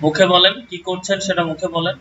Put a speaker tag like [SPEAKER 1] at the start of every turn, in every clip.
[SPEAKER 1] মুখে বলেন কি করছেন সেটা মুখে বলেন।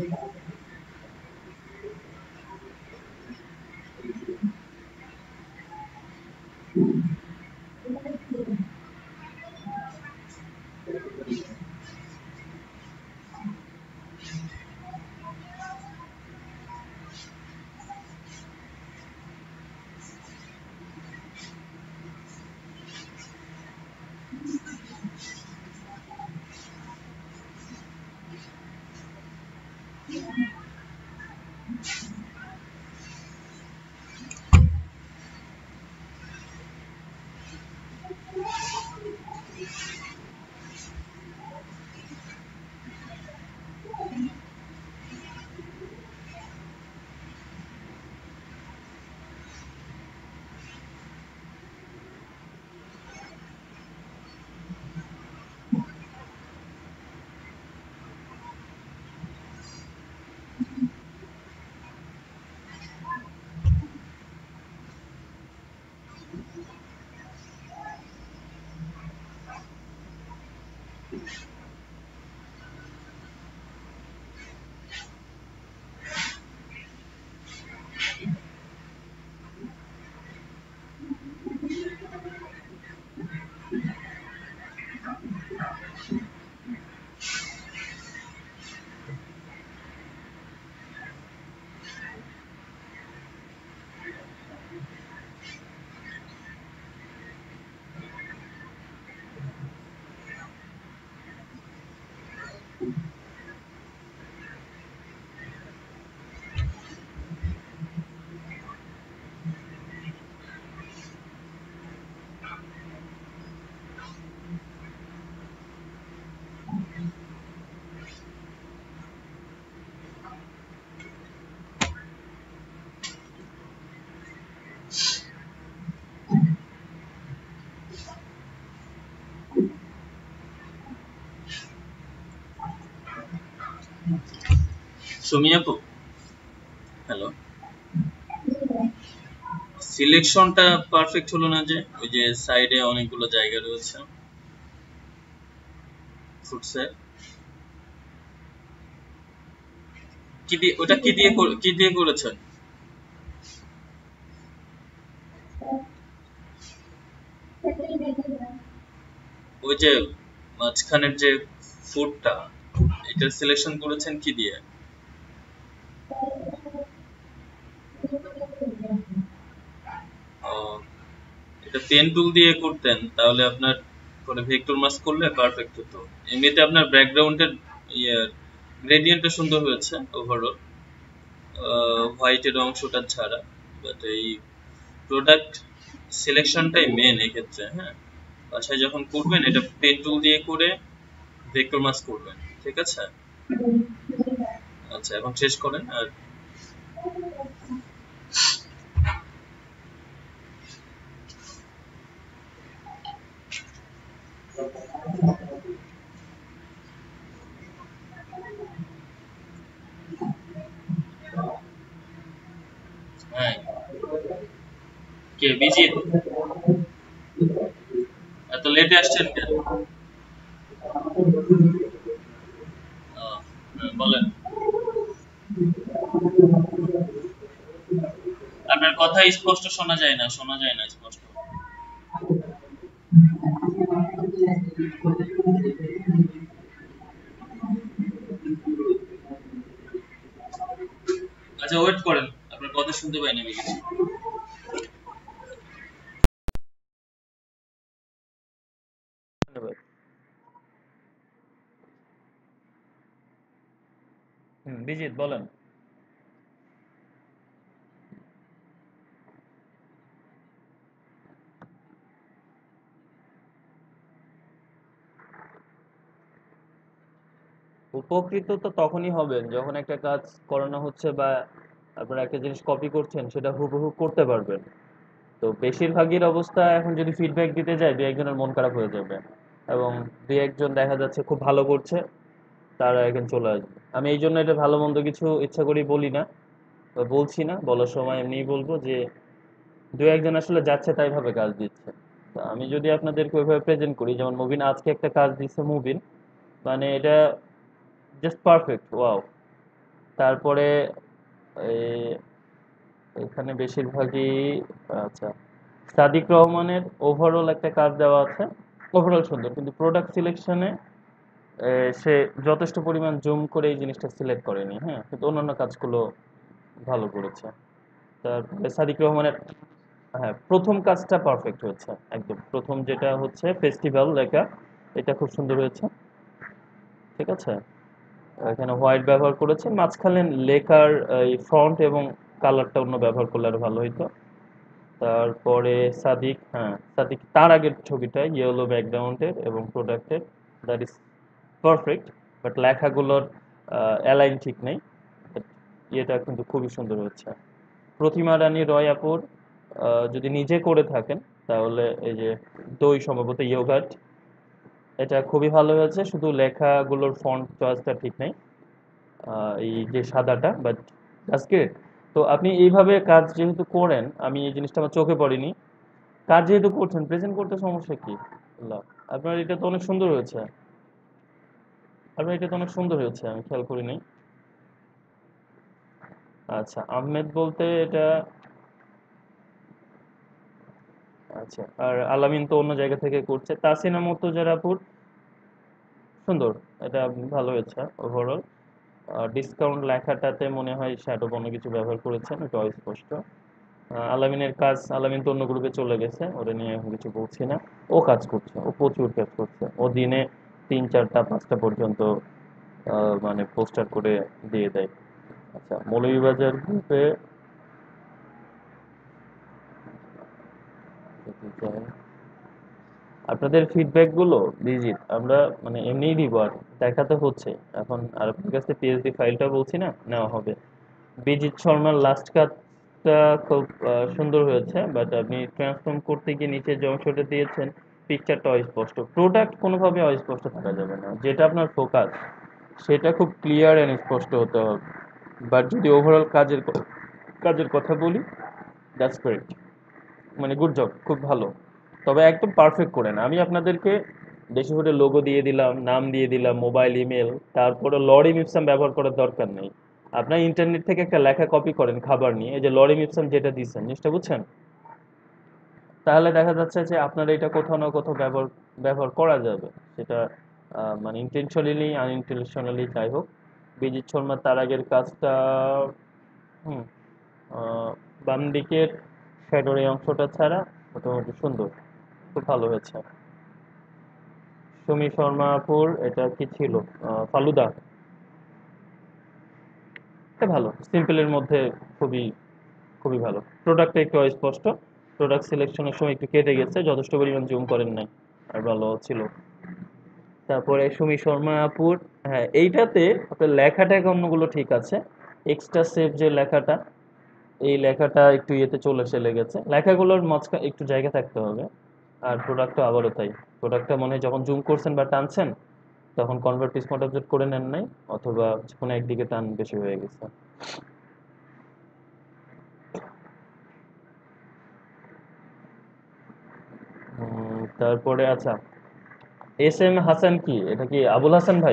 [SPEAKER 1] সুমি আপু, হ্যালো। সিলেকশনটা পারফেক্ট হলো না যে? ওই যে সাইডে অনেকগুলো জায়গা রয়েছে ফুটসে, কি দিয়ে ওটা কি দিয়ে করেছেন? ওই যে মাঝখানের যে ফুটটা, এটার সিলেকশন করেছেন কি দিয়ে? ও, এটা পেন টুল দিয়ে করতেন তাহলে আপনার পরে ভেক্টর মাস্ক করলে পারফেক্ট হতো। এমনিতে আপনার ব্যাকগ্রাউন্ডের ইয়ে গ্রেডিয়েন্টটা সুন্দর হয়েছে ওভারঅল, হোয়াইটের অংশটা ছাড়া। বাট এই প্রোডাক্ট সিলেকশনটাই মেন এক্ষেত্রে। হ্যাঁ, বাসায় যখন করবেন এটা পেন টুল দিয়ে করে ভেক্টর মাস্ক করবেন, ঠিক আছে? আচ্ছা, এখন শেষ করেন। আর হ্যাঁ, কে বিজি? এত লেটে আসছেন কেন? বলেন। আপনার কথা স্পষ্ট শোনা যায় না, শোনা যায় না স্পষ্ট। আচ্ছা, ওয়েট করেন, আপনার কথা শুনতে পাই না আমি কিছু। ধন্যবাদ। বিজিত বলেন। উপকৃত তো তখনই হবেন যখন একটা কাজ করানো হচ্ছে বা আপনারা একটা জিনিস কপি করছেন সেটা হুবহু করতে পারবেন। তো বেশিরভাগের অবস্থা এখন যদি ফিডব্যাক দিতে যায় দু একজনের মন খারাপ হয়ে যাবে, এবং দু একজন দেখা যাচ্ছে খুব ভালো করছে, তারা এখন চলে আসবে। আমি এই জন্য এটা ভালো মন্দ কিছু ইচ্ছা করেই বলি না বা বলছি না, বলার সময় এমনিই বলবো যে দু একজন আসলে যাচ্ছে তাই ভাবে কাজ দিচ্ছে। তো আমি যদি আপনাদেরকে ওইভাবে প্রেজেন্ট করি, যেমন মুবিন আজকে একটা কাজ দিচ্ছে, মুবিন মানে এটা জাস্ট পারফেক্ট, ওয়াও। তারপরে এ- এখানে বেশিরভাগই আচ্ছা, সাদিক রহমানের ওভারঅল একটা কাজ দেওয়া আছে, ওভারঅল সুন্দর, কিন্তু প্রোডাক্ট সিলেকশনে সে যথেষ্ট পরিমাণ জুম করে এই জিনিসটা সিলেক্ট করেনি, হ্যাঁ, কিন্তু অন্যান্য কাজগুলো ভালো করেছে। তারপরে সাদিক রহমানের, হ্যাঁ, প্রথম কাজটা পারফেক্ট হয়েছে, একদম প্রথম যেটা হচ্ছে ফেস্টিভ্যাল লেখা, এটা খুব সুন্দর হয়েছে। ঠিক আছে, এখানে হোয়াইট ব্যবহার করেছে, মাঝখানে লেখার এই ফন্ট এবং কালারটা অন্য ব্যবহার করলে আরো ভালো হইতো। তারপরে সাদিক, হ্যাঁ সাদিক তার আগের ছবিটা ইয়েলো ব্যাকগ্রাউন্ডের এবং প্রোডাক্টের, দ্যাট ইজ পারফেক্ট, বাট লেখাগুলোর অ্যালাইন ঠিক নেই। But ইয়েটা কিন্তু খুবই সুন্দর হচ্ছে। প্রতিমা রানী রয় আপুর যদি নিজে করে থাকেন তাহলে এই যে দই সম্ভবত ইয়োগার্ট, এটা খুবই ভালো হয়েছে, শুধু লেখাগুলোর ফন্ট চয়েসটা ঠিক নেই, এই যে সাদাটা, বাট দ্যাটস গ্রেট। তো আপনি এইভাবে কাজ যেহেতু করেন, আমি এই জিনিসটা আমার চোখে পড়েনি, কাজ যেহেতু করছেন প্রেজেন্ট করতে সমস্যা কি? আল্লাহ, আপনার এটা তো অনেক সুন্দর হয়েছে, আপনার এটা তো অনেক সুন্দর হয়েছে, আমি খেয়াল করিনি। আচ্ছা, আহমেদ বলতে এটা, আচ্ছা, আর আলামিন তো অন্য জায়গা থেকে করছে। তাসিনা মুর্তজার সুন্দর, এটা ভালো হয়েছে ওভারঅল। ডিসকাউন্ট লেখাটাতে মনে হয় শ্যাডো কোনো কিছু ব্যবহার করেছেন, এটা অস্পষ্ট। আলামিনের কাজ, আলামিন তো অন্য গ্রুপে চলে গেছে, ওটা নিয়ে এখন কিছু বলছি না। ও কাজ করছে, ও প্রচুর কাজ করছে, ও দিনে 3, 4টা, 5টা পর্যন্ত মানে পোস্টার করে দিয়ে দেয়। আচ্ছা, মৌলভীবাজার গ্রুপে আপনাদের ফিডব্যাক গুলো ভিজিট আমরা মানে এমনিই দিব, আর দেখাতে হচ্ছে এখন, আর আপনার কাছে পিএইচডি ফাইলটা বলছি না, নেওয়া হবে। বিজিত শর্মার লাস্ট কাজটা খুব সুন্দর হয়েছে, বাট আপনি ট্রান্সফর্ম করতে গিয়ে নিচে যে অংশটা দিয়েছেন পিকচারটা অস্পষ্ট, প্রোডাক্ট কোনোভাবে অস্পষ্ট থাকা যাবে না, যেটা আপনার ফোকাস সেটা খুব ক্লিয়ার এন্ড স্পষ্ট হতে হবে। বাট যদি ওভারঅল কাজের কথা বলি, দ্যাটস গ্রেট, মানে গুড জব, খুব ভালো। তবে একদম পারফেক্ট করে না, আমি আপনাদেরকে বেশি করে লোগো দিয়ে দিলাম, নাম দিয়ে দিলাম, মোবাইল, ইমেল, তারপরে লরিম ইপসাম ব্যবহার করার দরকার নেই। আপনার ইন্টারনেট থেকে একটা লেখা কপি করেন খাবার নিয়ে, এই যে লরিম ইপসাম যেটা দিচ্ছেন, জিনিসটা বুঝছেন, তাহলে দেখা যাচ্ছে যে আপনার এটা কোথাও না কোথাও ব্যবহার ব্যবহার করা যাবে, সেটা মানে ইন্টেনশনালি আনইনটেনশনালি যাই হোক। বিজিত শর্মার তার আগের কাজটা, হুম, আহ, বাম দিকের শ্যাডোর এই অংশটা ছাড়া মোটামুটি সুন্দর, খুব ভালো হয়েছে। সুমি শর্মাপুর, এটা কি ছিল? ফালুদা, এটা ভালো, সিম্পলের মধ্যে খুবই খুবই ভালো। প্রোডাক্টটা একটু অস্পষ্ট, প্রোডাক্ট সিলেকশনের সময় একটু কেটে গেছে, যথেষ্ট পরিমাণ জুম করেন নাই, আর ভালো ছিল। তারপরে সুমি শর্মা আপুর, হ্যাঁ এইটাতে আপনার লেখাটা অন্যগুলো ঠিক আছে, এক্সট্রা সেভ যে লেখাটা, এই লেখাটা একটু ইয়েতে চলে গেছে, লেখাগুলোর মাঝখানে একটু জায়গা থাকতে হবে। আর প্রোডাক্টটা আবারও তাই, প্রোডাক্টটা মনে হয় যখন জুম করছেন বা টানছেন তখন কনভার্ট স্মার্ট অবজেক্ট করে নেন নাই, অথবা কোনো একদিকে টান বেশি হয়ে গেছে। তারপরে আচ্ছা, এস এম হাসান, কি এটা কি আবুল হাসান ভাই?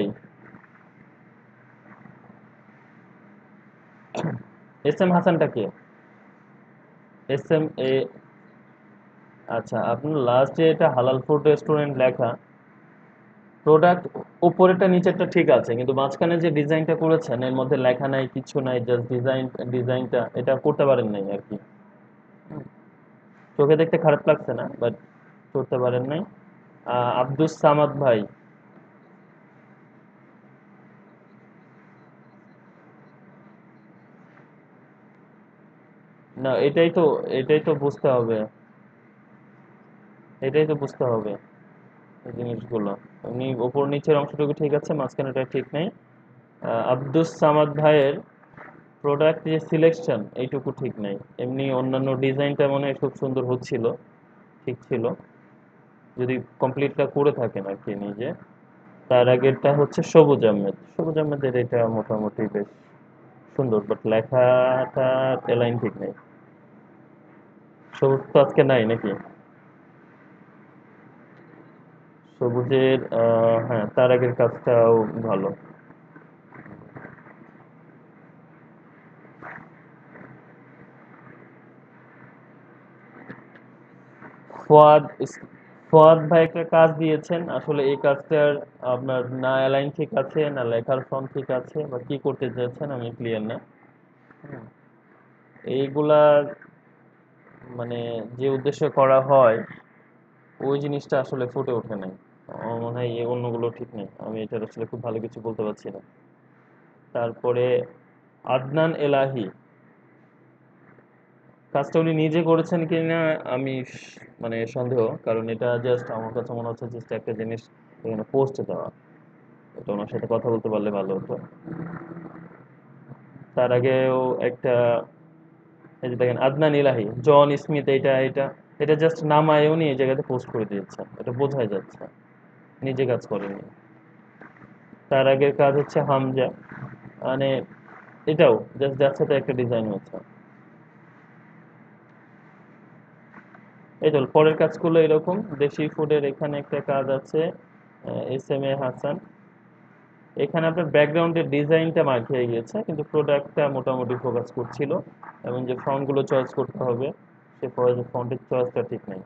[SPEAKER 1] এস এম হাসানটা কে? এস এম এ, আচ্ছা, আপনার লাস্ট যে এটা হালাল ফুড রেস্টুরেন্ট লেখা, প্রোডাক্ট উপরেরটা নিচেরটা ঠিক আছে, কিন্তু মাঝখানে যে ডিজাইনটা করেছেন এর মধ্যে লেখা নাই, কিছু নাই, জাস্ট ডিজাইনটা এটা করতে পারেন নাই আর কি। হুম, চোখে দেখতে খারাপ লাগছে না, বাট করতে পারেন নাই। আব্দুস সামাদ ভাই, না এটাই তো বুঝতে হবে, এটাই তো বুঝতে হবে এই জিনিসগুলো। এমনি ওপর নিচের অংশটুকু ঠিক আছে, মাঝখানেটা ঠিক নেই। আব্দুস সামাদ ভাইয়ের প্রোডাক্ট যে সিলেকশন এইটুকু ঠিক নাই, এমনি অন্যান্য ডিজাইনটা মনে হয় খুব সুন্দর হচ্ছিল, ঠিক ছিল, যদি কমপ্লিটটা করে থাকেন আর কি নিজে। তার আগেরটা হচ্ছে সবুজ আহমেদ, সবুজ আহমেদের এটা মোটামুটি বেশ সুন্দর, বাট লেখাটা লাইন ঠিক নেই। সবুজ তো আজকে নাই নাকি? সবুজের হ্যাঁ তার আগের কাজটাও ভালো। ফুয়াদ ফুয়াদ ভাই একটা কাজ দিয়েছেন, আসলে এই কাজটার আপনার না অ্যালাইন ঠিক আছে, না লেখার ফন্ট ঠিক আছে, বা কি করতে চাচ্ছেন আমি ক্লিয়ার না। হুম। এইগুলার মানে যে উদ্দেশ্য করা হয় ওই জিনিসটা আসলে ফুটে ওঠে নাই। আমার মনে হয় এই অন্যগুলো ঠিক নেই, আমি এটার আসলে খুব ভালো কিছু বলতে পারছি না। তারপরে আদনান এলাহি, কাজটা উনি নিজে করেছেন কিনা আমি মানে সন্দেহ, কারণ এটা জাস্ট আমার কাছে মনে হচ্ছে জাস্ট একটা জিনিস এখানে পোস্টে দেওয়া। এটা ওনার সাথে কথা বলতে পারলে ভালো হতো। তার আগেও একটা, এই যে দেখেন আদনান ইলাহি, জন স্মিথ, এটা এটা এটা জাস্ট নামায় উনি এই জায়গাতে পোস্ট করে দিয়েছেন, এটা বোঝাই যাচ্ছে নিজে কাজ করেনি। তার আগের কাজ হচ্ছে হামজা, মানে এটাও জাস্ট যার সাথে একটা ডিজাইন হচ্ছে। এই তো পরের কাজগুলো এরকম। দেশি ফুডের এখানে একটা কাজ আছে, এস এম এ হাসান। এখানে আপনার ব্যাকগ্রাউন্ডের ডিজাইনটা মার খেয়ে গিয়েছে, কিন্তু প্রোডাক্টটা মোটামুটি ফোকাস করছিল, এবং যে ফন্টগুলো চয়েস করতে হবে সে ফন্টের চয়েসটা ঠিক নেই।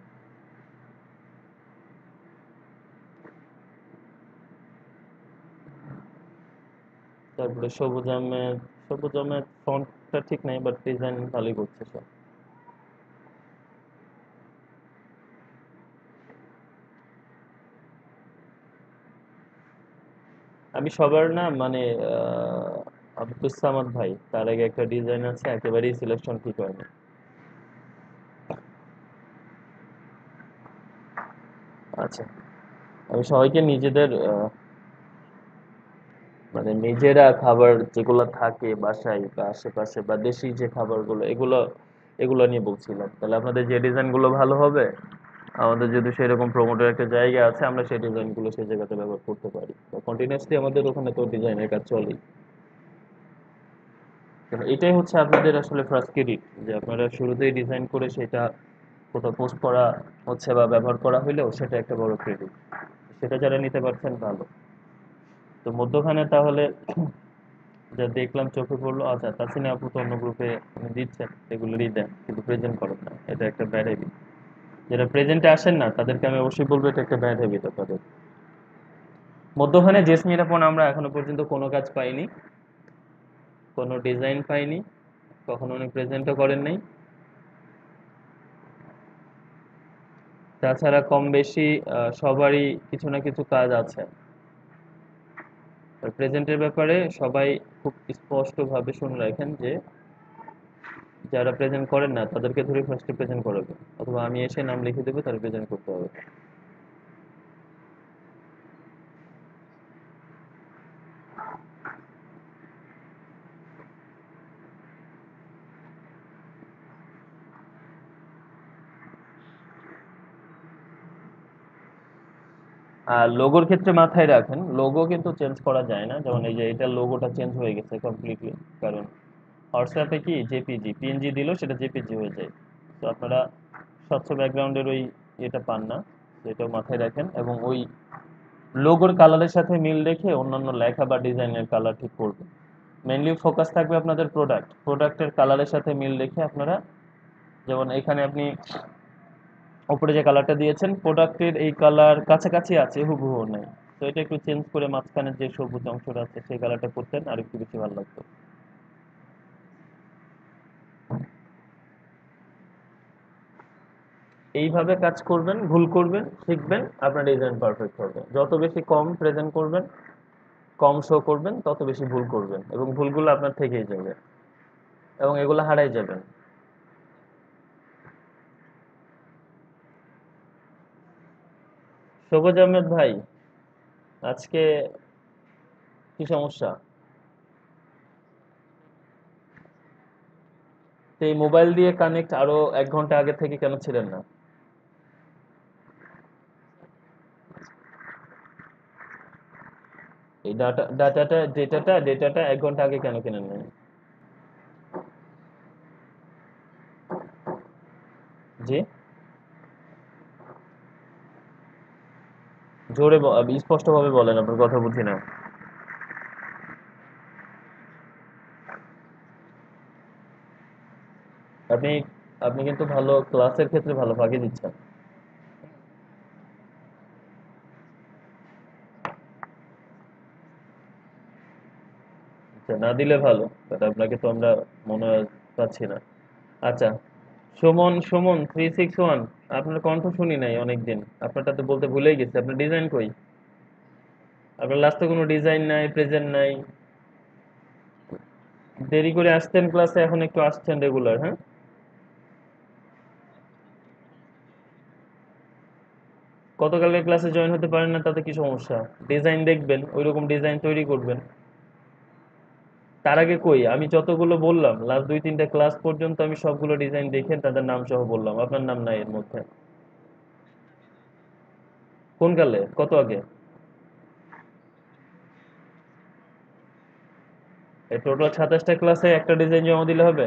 [SPEAKER 1] তারপরে সবুজ আহমেদ ফন্টটা ঠিক নেই, বাট ডিজাইন ভালোই করছে সব। আমি সবার না মানে আব্দুস সামাদ ভাই, তার আগে একটা ডিজাইন আছে একেবারেই সিলেকশন ঠিক হয়নি। আচ্ছা, আমি সবাইকে নিজেদের মানে নিজেরা খাবার যেগুলো থাকে বাসায় বা আশেপাশে বা দেশি যে খাবারগুলো, এগুলো এগুলো নিয়ে বলছিলাম। তাহলে আপনাদের যে ডিজাইন গুলো ভালো হবে, আমাদের যদি সেরকম প্রমোটের একটা জায়গা আছে, আমরা সেই ডিজাইন গুলো সেই জায়গাতে ব্যবহার করতে পারি। কন্টিনিউয়াসলি আমাদের ওখানে তো ডিজাইনের কাজ চলেই। কারণ এটাই হচ্ছে আপনাদের আসলে ফার্স্ট ক্রেডিট, যে আপনারা শুরুতেই ডিজাইন করে সেটা কোথাও পোস্ট করা হচ্ছে বা ব্যবহার করা হইলেও সেটা একটা বড় ক্রেডিট। সেটা যারা নিতে পারছেন ভালো। তো মধ্যখানে তাহলে যা দেখলাম চোখে পড়লো, আচ্ছা তাসিনা আপু তো অন্য গ্রুপে দিচ্ছেন, এগুলোরই দেন কিন্তু প্রেজেন্ট করেন না, এটা একটা ব্যাড হ্যাবিট। যারা প্রেজেন্টে আসেন না তাদেরকে আমি অবশ্যই বলবো এটা একটা ব্যাড হ্যাবিট আপনাদের। মধ্যখানে জেসমিন আপন আমরা এখনো পর্যন্ত কোনো কাজ পাইনি, কোনো ডিজাইন পাইনি, কখনো উনি প্রেজেন্টও করেন নাই। তাছাড়া কম বেশি সবারই কিছু না কিছু কাজ আছে। প্রেজেন্টের ব্যাপারে সবাই খুব স্পষ্টভাবে শুনে রাখেন যে যারা প্রেজেন্ট করেন না তাদেরকে ধরে ফার্স্টে প্রেজেন্ট করাবে, অথবা আমি এসে নাম লিখে দেবো, তারা প্রেজেন্ট করতে হবে। আর লোগোর ক্ষেত্রে মাথায় রাখেন, লোগো কিন্তু চেঞ্জ করা যায় না। যেমন এই যে এটা লোগোটা চেঞ্জ হয়ে গেছে কমপ্লিটলি, কারণ হোয়াটসঅ্যাপে কি জেপিজি পিএনজি দিলেও সেটা জেপিজি হয়ে যায়। তো আপনারা স্বচ্ছ ব্যাকগ্রাউন্ডের ওই এটা পান না, এটাও মাথায় রাখেন। এবং ওই লোগোর কালারের সাথে মিল রেখে অন্যান্য লেখা বা ডিজাইনের কালার ঠিক করবেন। মেইনলি ফোকাস থাকবে আপনাদের প্রোডাক্টের কালারের সাথে মিল রেখে আপনারা, যেমন এখানে আপনি উপরে যে কালারটা দিয়েছেন প্রোডাক্টের এই কালার কাছাকাছি আছে, হুবহু নেই। তো এটা একটু চেঞ্জ করে মাঝখানে যে সবুজ অংশটা আছে সেই কালারটা করতেন আর একটু বেশি ভালো লাগতো। এইভাবে কাজ করবেন, ভুল করবেন, শিখবেন, আপনার ডিজাইন পারফেক্ট হবে। যত বেশি কম প্রেজেন্ট করবেন, কম শো করবেন, তত বেশি ভুল করবেন, এবং ভুলগুলো আপনার থেকেই যাবে এবং এগুলো হারাই যাবেন। সবুজ আহমেদ ভাই, আজকে কি সমস্যা? তো এই মোবাইল দিয়ে কানেক্ট আরো 1 ঘন্টা আগে থেকে কেন ছিলেন না? এই ডেটাটা 1 ঘন্টা আগে কেন কিনেন নাই? জি, জোরে স্পষ্টভাবে বলেন, আপনার কথা বুঝি না। আপনি আপনি কিন্তু ভালো ক্লাসের ক্ষেত্রে ভালো ফাঁকি দিচ্ছেন। আচ্ছা, না দিলে ভালো, বাট আপনাকে তো আমরা মনে হয় পাচ্ছি না। আচ্ছা, সুমন সুমন 361, আপনার কণ্ঠ শুনি নাই অনেকদিন। আপনারটা তো বলতে ভুলেই গেছি, আপনার ডিজাইন কই? আপনার লাস্টে কোনো ডিজাইন নাই, প্রেজেন্ট নাই। দেরি করে আসতেন ক্লাসে, এখন একটু আসছেন রেগুলার, হ্যাঁ? গতকালকে ক্লাসে জয়েন হতে পারেন না, তাতে কি সমস্যা? ডিজাইন দেখবেন, ওইরকম ডিজাইন তৈরি করবেন। তার আগে কই আমি যতগুলো বললাম লাস্ট 2-3টা ক্লাস পর্যন্ত, আমি সবগুলো ডিজাইন দেখে তাদের নাম সহ বললাম, আপনার নাম নাই এর মধ্যে। কোন কালে, কত আগে? এই টোটাল 27টা ক্লাসে একটা ডিজাইন জমা দিলে হবে?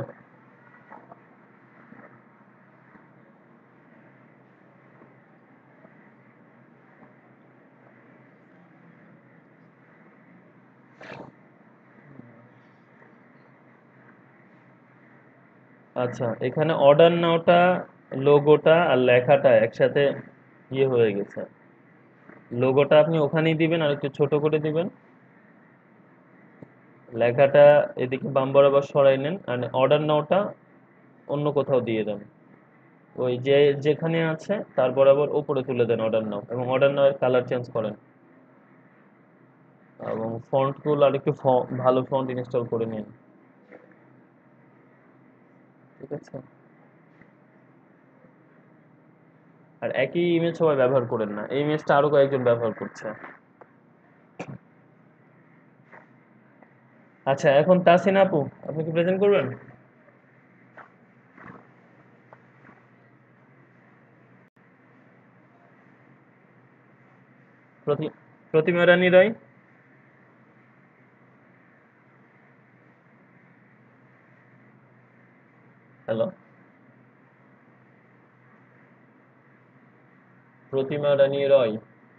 [SPEAKER 1] আচ্ছা, এখানে অর্ডার নাওটা, লোগোটা আর লেখাটা একসাথে ইয়ে হয়ে গেছে। লোগোটা আপনি ওখানেই দিবেন, আর একটু ছোট করে দিবেন। লেখাটা এদিকে বাম বরাবর সরাই নেন, আর অর্ডার নাওটা অন্য কোথাও দিয়ে দেন। ওই যে যেখানে আছে তার বরাবর উপরে তুলে দেন অর্ডার নাও, এবং অর্ডার নাও এর কালার চেঞ্জ করেন, এবং ফন্ট গুলো আর একটু ভালো ফন্ট ইনস্টল করে নিন। ঠিক আছে? আর একই ইমেজ সবাই ব্যবহার করেন না, এই ইমেজটা আরো কয়েকজন ব্যবহার করছে। আচ্ছা, এখন তাসিন আপু, আপনি কি প্রেজেন্ট করবেন? প্রতি প্রতিমা রানী রায়। হ্যালো? প্রতিমা রানী রয়।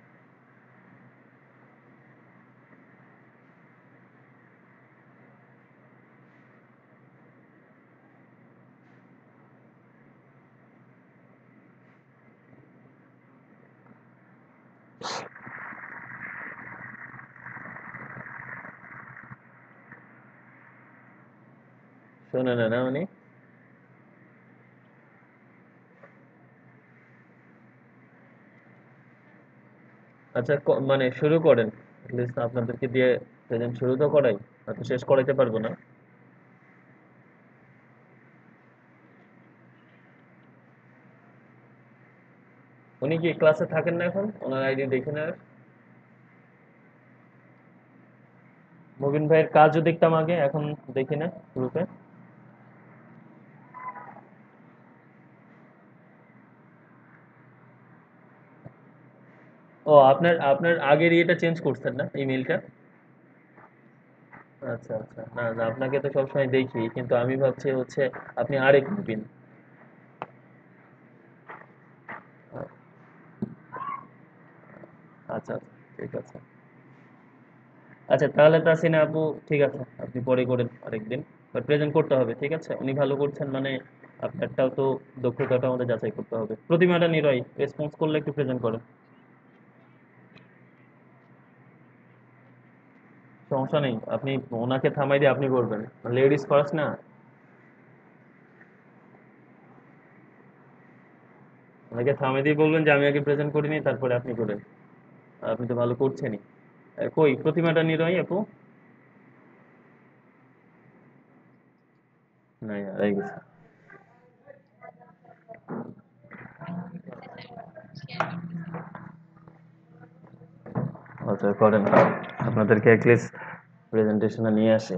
[SPEAKER 1] শোনে না না উনি? আচ্ছা, মানে শুরু করেন, লিস্ট আপনাদেরকে দিয়ে প্রেজেন্ট শুরু তো করাই, হয়তো শেষ করাইতে পারবো না। উনি কি ক্লাসে থাকেন না এখন? ওনার আইডি দেখে না? মুবিন ভাইয়ের কাজও দেখতাম আগে, এখন দেখি না গ্রুপে। ও, আপনার আপনার আগের ইয়েটা চেঞ্জ করছেন না, ইমেলটা? আচ্ছা আচ্ছা, না না, আপনাকে তো সবসময় দেখি, কিন্তু আমি ভাবছি হচ্ছে আপনি আরেক মুবিন। আচ্ছা আচ্ছা, ঠিক আছে। আচ্ছা, তাহলে তাসিনা আপু, ঠিক আছে, আপনি পরে করেন আরেকদিন, বাট প্রেজেন্ট করতে হবে, ঠিক আছে? উনি ভালো করছেন মানে আপনারটাও তো, দক্ষতাটা আমাদের যাচাই করতে হবে। প্রতিমাটা নিরয় রেসপন্স করলে একটু প্রেজেন্ট করেন। সমস্যা নেই, আপনি ওনাকে থামাই দিয়ে আপনি করবেন। লেডিস ফার্স্ট না? ওনাকে থামাই দিয়ে বলবেন যে আমি আগে প্রেজেন্ট করিনি, তারপরে আপনি করেন। আর আপনি তো ভালো করছেনই। কই প্রতিমাটা নিরয় আপু? নাই, হারাই গেছে। আচ্ছা, করেন, আপনাদেরকে অ্যাটলিস্ট প্রেজেন্টেশনে নিয়ে আসি।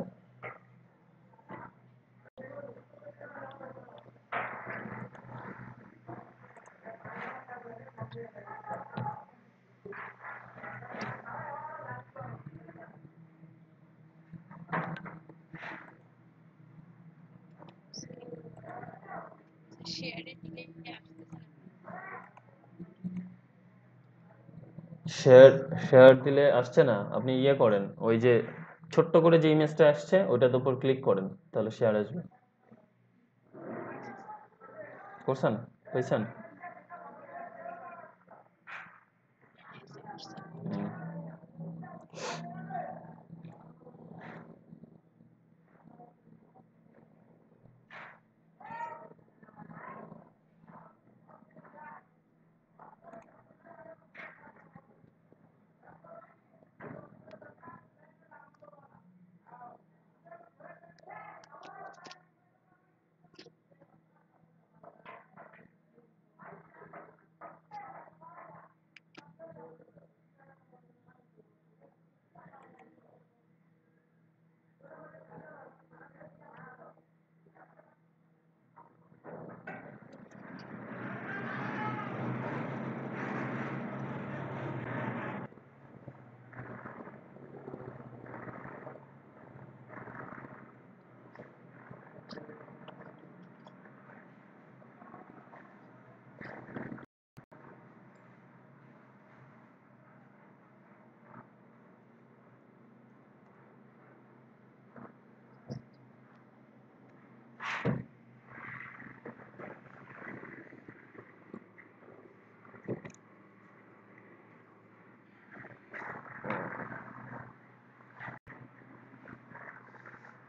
[SPEAKER 1] শেয়ার শেয়ার দিলে আসছে না, আপনি ইয়ে করেন, ওই যে ছোট্ট করে যে ইমেজটা আসছে ওইটার উপর ক্লিক করেন, তাহলে শেয়ার আসবে। করছেন? হয়েছেন? হুম।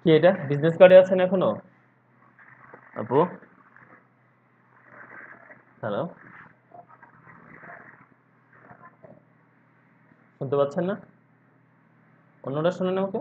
[SPEAKER 1] কি এটা বিজনেস কার্ডে আছেন এখনো আপু? হ্যালো, শুনতে পাচ্ছেন না? অন্যটা শুনেন আমাকে।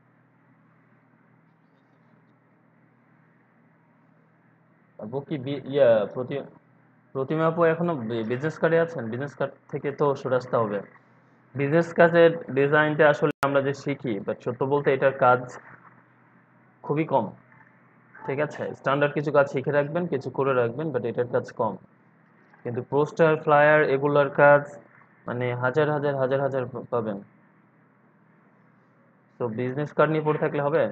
[SPEAKER 1] আপু কি প্রতিমা আপু এখনো বিজনেস কার্ডে আছেন? বিজনেস কার্ড থেকে তো সরে আসতে হবে। বিজনেস কার্ডের ডিজাইনটা আসলে আমরা যে শিখি, বাট সত্য বলতে এটার কাজ খুবই কম। ঠিক আছে, স্ট্যান্ডার্ড কিছু কাজ শিখে রাখবেন, কিছু করে রাখবেন, বাট এটার কাজ কম। কিন্তু পোস্টার, ফ্লায়ার এগুলোর কাজ মানে হাজার হাজার হাজার হাজার পাবেন। তো বিজনেস কার্ড নিয়ে পড়ে থাকলে হবে?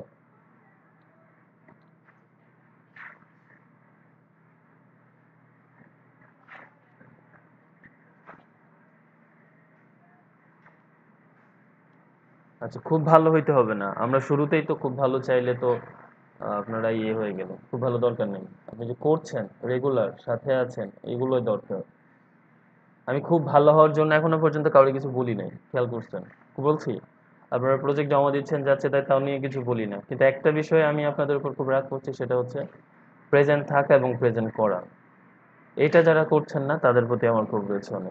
[SPEAKER 1] আচ্ছা, খুব ভালো হইতে হবে না। আমরা শুরুতেই তো খুব ভালো চাইলে তো আপনারা ইয়ে হয়ে গেল। খুব ভালো দরকার নেই। আপনি যে করছেন, রেগুলার সাথে আছেন, এগুলোই দরকার। আমি খুব ভালো হওয়ার জন্য এখনো পর্যন্ত কাউকে কিছু বলি নাই। খেয়াল করছেন? কি বলছি? আপনারা প্রজেক্ট জমা দিচ্ছেন যাচ্ছে তাই, তাও নিয়ে কিছু বলি না। কিন্তু একটা বিষয়ে আমি আপনাদের উপর খুব রাগ করছি, সেটা হচ্ছে প্রেজেন্ট থাকা এবং প্রেজেন্ট করা। এটা যারা করছেন না তাদের প্রতি আমার ক্ষোভ রয়েছে অনেক।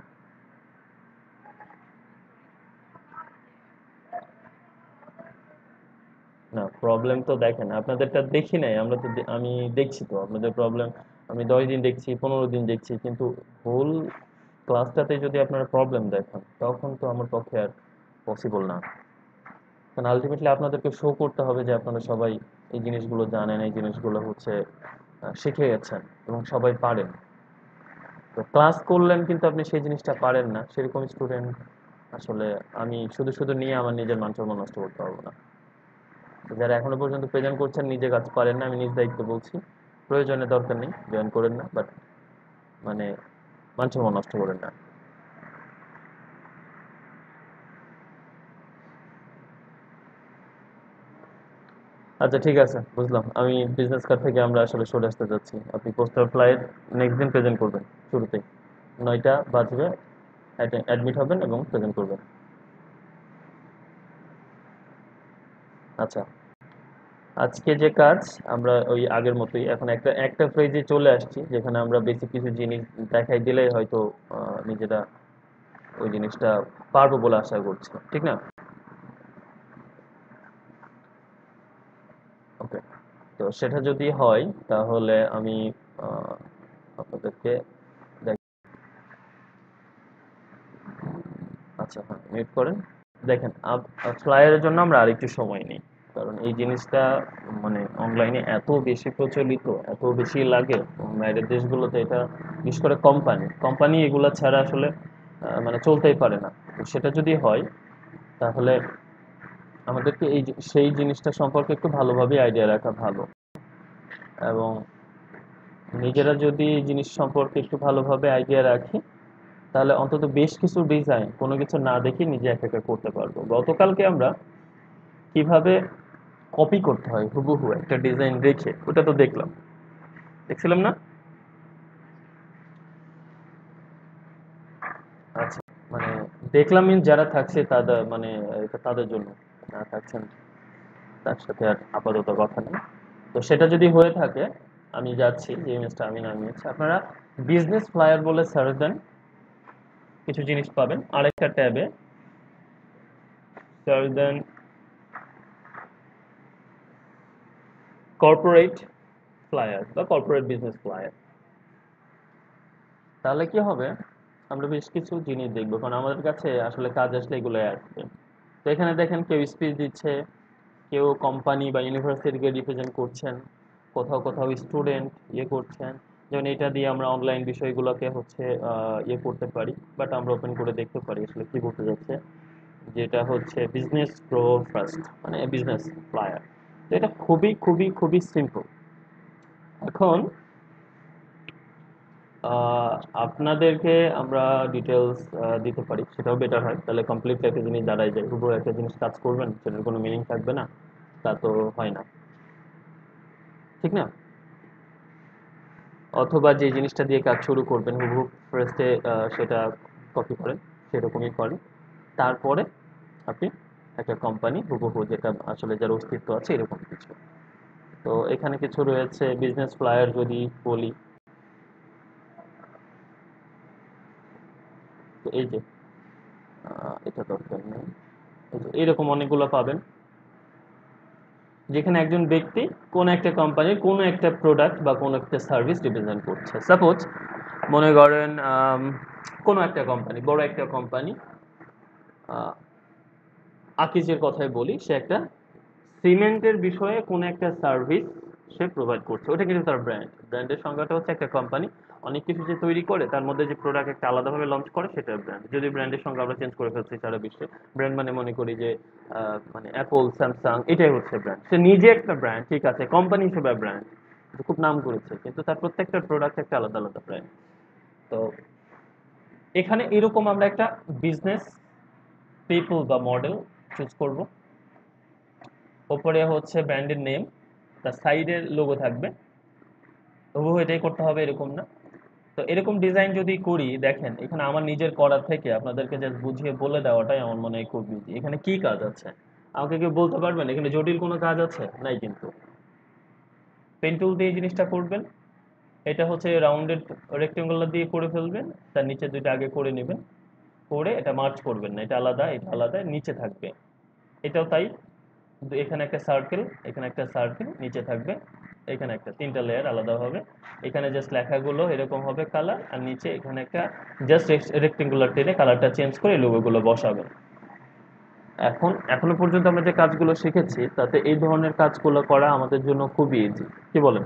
[SPEAKER 1] না, প্রবলেম তো দেখেন, আপনাদেরটা দেখি নাই, আমরা তো আমি দেখছি তো আপনাদের প্রবলেম। আমি 10 দিন দেখছি, 15 দিন দেখছি, কিন্তু হোল ক্লাসটাতে যদি আপনারা প্রবলেম দেখেন তখন তো আমার পক্ষে আর পসিবল না। কারণ আলটিমেটলি আপনাদেরকে শো করতে হবে যে আপনারা সবাই এই জিনিসগুলো জানেন, এই জিনিসগুলো হচ্ছে শিখে গেছেন এবং সবাই পারেন। তো ক্লাস করলেন কিন্তু আপনি সেই জিনিসটা পারেন না, সেরকম স্টুডেন্ট আসলে আমি শুধু শুধু নিয়ে আমার নিজের মান সম্মান নষ্ট করতে পারবো না। যারা এখনো পর্যন্ত প্রেজেন্ট করছেন, নিজে কাজ পারেন না, আমি নিজ দায়িত্ব বলছি, প্রয়োজনে দরকার নেই, জয়েন করেন না, বাট মানে মান সম্মান নষ্ট করেন না। আচ্ছা ঠিক আছে, বুঝলাম। আমি বিজনেস কার্ড থেকে আমরা আসলে সরে আসতে যাচ্ছি। আপনি পোস্টার ফ্লাইট নেক্সট দিন প্রেজেন্ট করবেন শুরুতেই। 9টা বাজবে, অ্যাডমিট হবেন এবং প্রেজেন্ট করবেন। আচ্ছা, আজকে যে কাজ আমরা ওই আগের মতোই, এখন একটা একটা ফ্রেজে চলে আসছি যেখানে আমরা বেসিক কিছু জিনিস দেখাই দিলেই হয়তো নিজেরা ওই জিনিসটা পারবো বলে আশা করছি, ঠিক না? ওকে, তো সেটা যদি হয় তাহলে আমি আহ, আপনাদেরকে আচ্ছা হ্যাঁ, মিউট করেন। দেখেন, ফ্লায়ারের জন্য আমরা আরেকটু সময় নিই, কারণ এই জিনিসটা মানে অনলাইনে এত বেশি প্রচলিত, এত বেশি লাগে। বাইরের দেশগুলোতে এটা, বিশেষ করে কোম্পানি কোম্পানি এগুলা ছাড়া আসলে মানে চলতেই পারে না। তো সেটা যদি হয় তাহলে আমাদেরকে সেই জিনিসটা সম্পর্কে একটু ভালোভাবে আইডিয়া রাখা ভালো। এবং নিজেরা যদি এই জিনিস সম্পর্কে একটু ভালোভাবে আইডিয়া রাখি তাহলে অন্তত বেশ কিছু ডিজাইন কোনো কিছু না দেখে নিজে একা একা করতে পারবো। গতকালকে আমরা কিভাবে কপি করতে হয় হুবহু একটা ডিজাইন রেখে, ওটা তো দেখলাম, দেখছিলাম না? আচ্ছা, মানে দেখলাম মিন যারা থাকছে তাদের মানে এটা তাদের জন্য, না থাকছেন তার সাথে আর আপাতত কথা নেই। তো সেটা যদি হয়ে থাকে, আমি যাচ্ছি, যে ইমেজটা আমি নামিয়েছি, আপনারা বিজনেস ফ্লায়ার বলে সার্চ দেন, কিছু জিনিস পাবেন। আরেকটা ট্যাবে সার্চ দেন কর্পোরেট ফ্লায়ার বা কর্পোরেট বিজনেস ফ্লায়ার। তাহলে কি হবে, আমরা বেশ কিছু জিনিস দেখবো, কারণ আমাদের কাছে আসলে কাজ আসলে এগুলো আসবে। তো এখানে দেখেন, কেউ স্পিচ দিচ্ছে, কেউ কোম্পানি বা ইউনিভার্সিটিকে রিপ্রেজেন্ট করছেন, কোথাও কোথাও স্টুডেন্ট ইয়ে করছেন। যেমন এটা দিয়ে আমরা অনলাইন বিষয়গুলোকে হচ্ছে ইয়ে করতে পারি, বাট আমরা ওপেন করে দেখতে পারি আসলে কি করতে যাচ্ছে। যেটা হচ্ছে বিজনেস প্রো ফার্স্ট, মানে বিজনেস ফ্লায়ার। তো এটা খুবই খুবই খুবই সিম্পল। এখন আহ, আপনাদেরকে আমরা ডিটেলস দিতে পারি, সেটাও বেটার হয়, তাহলে কমপ্লিট একটা জিনিস দাঁড়ায় যায়। হুবহু একটা জিনিস কাজ করবেন, সেটার কোনো মিনিং থাকবে না, তা তো হয় না, ঠিক না? অথবা যে জিনিসটা দিয়ে কাজ শুরু করবেন হুবহু ফার্স্টে সেটা কপি করেন, সেরকমই করেন, তারপরে আপনি একটা কোম্পানি হুবহু যেটা আসলে যার অস্তিত্ব আছে এরকম কিছু। তো এখানে কিছু রয়েছে বিজনেস ফ্লায়ার যদি বলি, তো এই যে এটা দরকার নেই, এই যে এরকম অনেকগুলো পাবেন যেখানে একজন ব্যক্তি কোন একটা কোম্পানির কোন একটা প্রোডাক্ট বা কোন একটা সার্ভিস রিপ্রেজেন্ট করছে। সাপোজ মনে করেন কোনো একটা কোম্পানি, বড় একটা কোম্পানি, আকিজের কথাই বলি, সে একটা সিমেন্টের বিষয়ে কোন একটা সার্ভিস সে প্রোভাইড করছে, ওটা কিন্তু তার ব্র্যান্ড। ব্র্যান্ডের সংজ্ঞাটা হচ্ছে একটা কোম্পানি অনেক কিছু যে তৈরি করে তার মধ্যে যে প্রোডাক্ট একটা আলাদাভাবে লঞ্চ করে সেটা ব্র্যান্ড। যদি ব্র্যান্ডের সংজ্ঞা আমরা চেঞ্জ করে ফেলছি সারা বিশ্বে, ব্র্যান্ড মানে মনে করি যে মানে অ্যাপল, স্যামসাং, এটাই হচ্ছে ব্র্যান্ড। সে নিজে একটা ব্র্যান্ড, ঠিক আছে, কোম্পানি হিসেবে ব্র্যান্ড, খুব নাম করেছে, কিন্তু তার প্রত্যেকটা প্রোডাক্ট একটা আলাদা আলাদা ব্র্যান্ড। তো এখানে এরকম আমরা একটা বিজনেস পিপল বা মডেল চুজ করব। ওপরে হচ্ছে ব্র্যান্ডের নেম, তার সাইডের লোগো থাকবে, হুবহু এটাই করতে হবে এরকম না। তো এরকম ডিজাইন যদি করি, দেখেন এখানে আমার নিজের করার থেকে আপনাদেরকে জাস্ট বুঝিয়ে বলে দেওয়াটাই আমার মনে হয় খুব ইজি। এখানে কি কাজ আছে আমাকে কেউ বলতে পারবেন? এখানে জটিল কোনো কাজ আছে নাই, কিন্তু পেন টুল দিয়ে এই জিনিসটা করবেন। এটা হচ্ছে রাউন্ডেড রেক্টেঙ্গুলার দিয়ে করে ফেলবেন, তার নিচে দুইটা আগে করে নেবেন, করে এটা মার্চ করবেন না, এটা আলাদা এটা আলাদা নিচে থাকবে। এটাও তাই, এখানে একটা সার্কেল, এখানে একটা সার্কেল নিচে থাকবে, এখানে একটা, তিনটা লেয়ার আলাদা হবে। এখানে জাস্ট লেখাগুলো এরকম হবে কালার, আর নিচে এখানে একটা জাস্ট রেক্টেঙ্গুলার টেনে কালারটা চেঞ্জ করে লোগোগুলো বসাবেন। এখন এখনো পর্যন্ত আমরা যে কাজগুলো শিখেছি তাতে এই ধরনের কাজগুলো করা আমাদের জন্য খুবই ইজি, কি বলেন?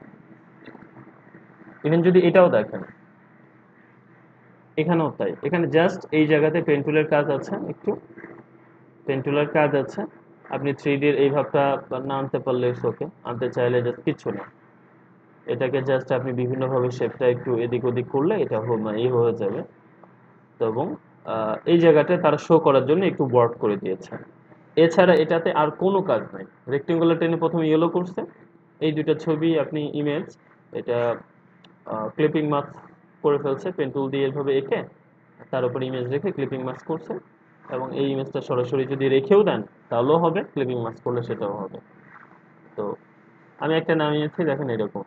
[SPEAKER 1] ইভেন যদি এটাও দেখেন, এখানেও তাই, এখানে জাস্ট এই জায়গাতে পেন্টুলের কাজ আছে, একটু পেন্টুলার কাজ আছে। আপনি 3D এর এই ভাবটা না আনতে পারলে ওকে, আনতে চাইলে জাস্ট কিচ্ছু না, এটাকে জাস্ট আপনি বিভিন্নভাবে শেপটা একটু এদিক ওদিক করলে এটা হয়ে যাবে। তো এবং এই জায়গাটায় তারা শো করার জন্য একটু ওয়ার্ক করে দিয়েছে। এছাড়া এটাতে আর কোনো কাজ নাই। রেক্টেঙ্গুলার টেনে প্রথমে ইয়েলো করছে, এই দুইটা ছবি আপনি ইমেজ, এটা ক্লিপিং মাস্ক করে ফেলছে পেন টুল দিয়ে এভাবে এঁকে, তার উপর ইমেজ রেখে ক্লিপিং মাস্ক করছে, এবং এই ইমেজটা সরাসরি যদি রেখেও দেন তাহলেও হবে, ক্লিপিং মাস্ক করলে সেটাও হবে। তো আমি একটা নামিয়েছি, দেখেন এরকম।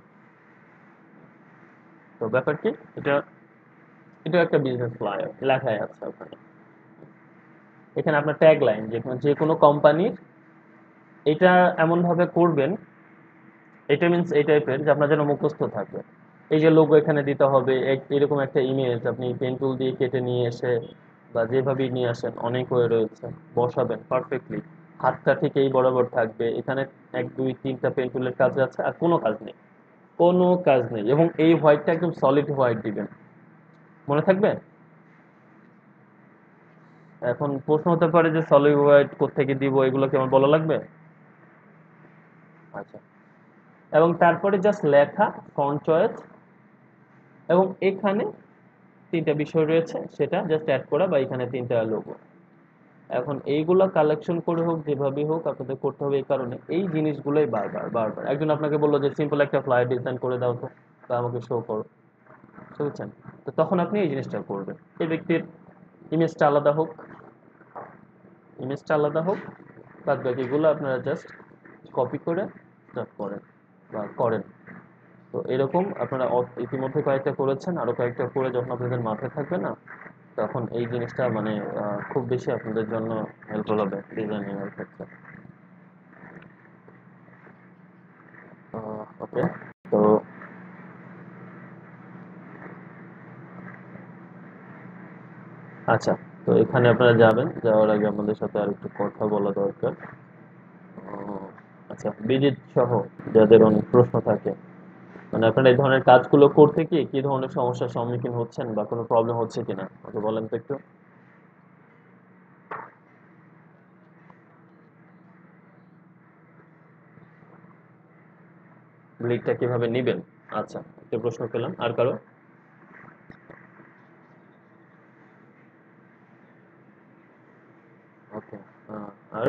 [SPEAKER 1] তো ব্যাপার কি, এটা এটা একটা বিজনেস ফ্লায়ার লেখাই আছে ওখানে। এখানে আপনার ট্যাগ লাইন, যে কোনো কোম্পানির এটা এমন ভাবে করবেন, এটা মিন্স এই টাইপের যে আপনার যেন মুখস্থ থাকে। এই যে লোগো এখানে দিতে হবে, এরকম একটা ইমেজ আপনি পেন টুল দিয়ে কেটে নিয়ে এসে বা যেভাবেই নিয়ে আসেন, অনেক ওয়ে রয়েছে, বসাবেন পারফেক্টলি। হাতটা ঠিক এই বরাবর থাকবে, এখানে 1 2 3টা পেন টুলের কাজ আছে, আর কোনো কাজ নেই, কোনো কাজ নেই। এবং এই হোয়াইটটা একদম সলিড হোয়াইট দিবেন, মনে থাকবে? এখন প্রশ্ন হতে পারে যে সলিড হোয়াইট কোত্থেকে দিব, এগুলো কি আমার বলা লাগবে? আচ্ছা, এবং তারপরে জাস্ট লেখা, ফন্ট চয়েস, এবং এখানে 3টা বিষয় রয়েছে সেটা জাস্ট অ্যাড করা, বা এখানে 3টা লোগো। এখন এইগুলা কালেকশন করে হোক যেভাবেই হোক আপনাদের করতে হবে, এই কারণে এই জিনিসগুলোই বারবার বারবার, একজন আপনাকে বললো যে সিম্পল একটা ফ্লায়ার ডিজাইন করে দাও তো, বা আমাকে শো করো, বুঝছেন? তো তখন আপনি এই জিনিসটা করবেন, এই ব্যক্তির ইমেজটা আলাদা হোক, ইমেজটা আলাদা হোক, বাদ বাকিগুলো আপনারা জাস্ট কপি করে করেন বা করেন। তো এরকম আপনারা ইতিমধ্যে কয়েকটা করেছেন, আরো কয়েকটা করে যখন আপনাদের মাথায় থাকবে না, তখন এই জিনিসটা মানে খুব বেশি আপনাদের জন্য হেল্পফুল হবে ডিজাইনিং এর ক্ষেত্রে। ওকে, তো আচ্ছা, তো এখানে আপনারা যাবেন, যাওয়ার আগে আমাদের সাথে আর একটু কথা বলা দরকার। আচ্ছা, বিজিত সহ যাদের অনেক প্রশ্ন থাকে, মানে আপনারা এই ধরনের কাজগুলো করতে কি কি ধরনের সমস্যার সম্মুখীন হচ্ছেন বা কোনো প্রবলেম হচ্ছে কিনা ওকে বলেন তো একটু। লিডটা কিভাবে নিবেন? আচ্ছা, একটা প্রশ্ন পেলাম, আর কারো? ওকে, আর?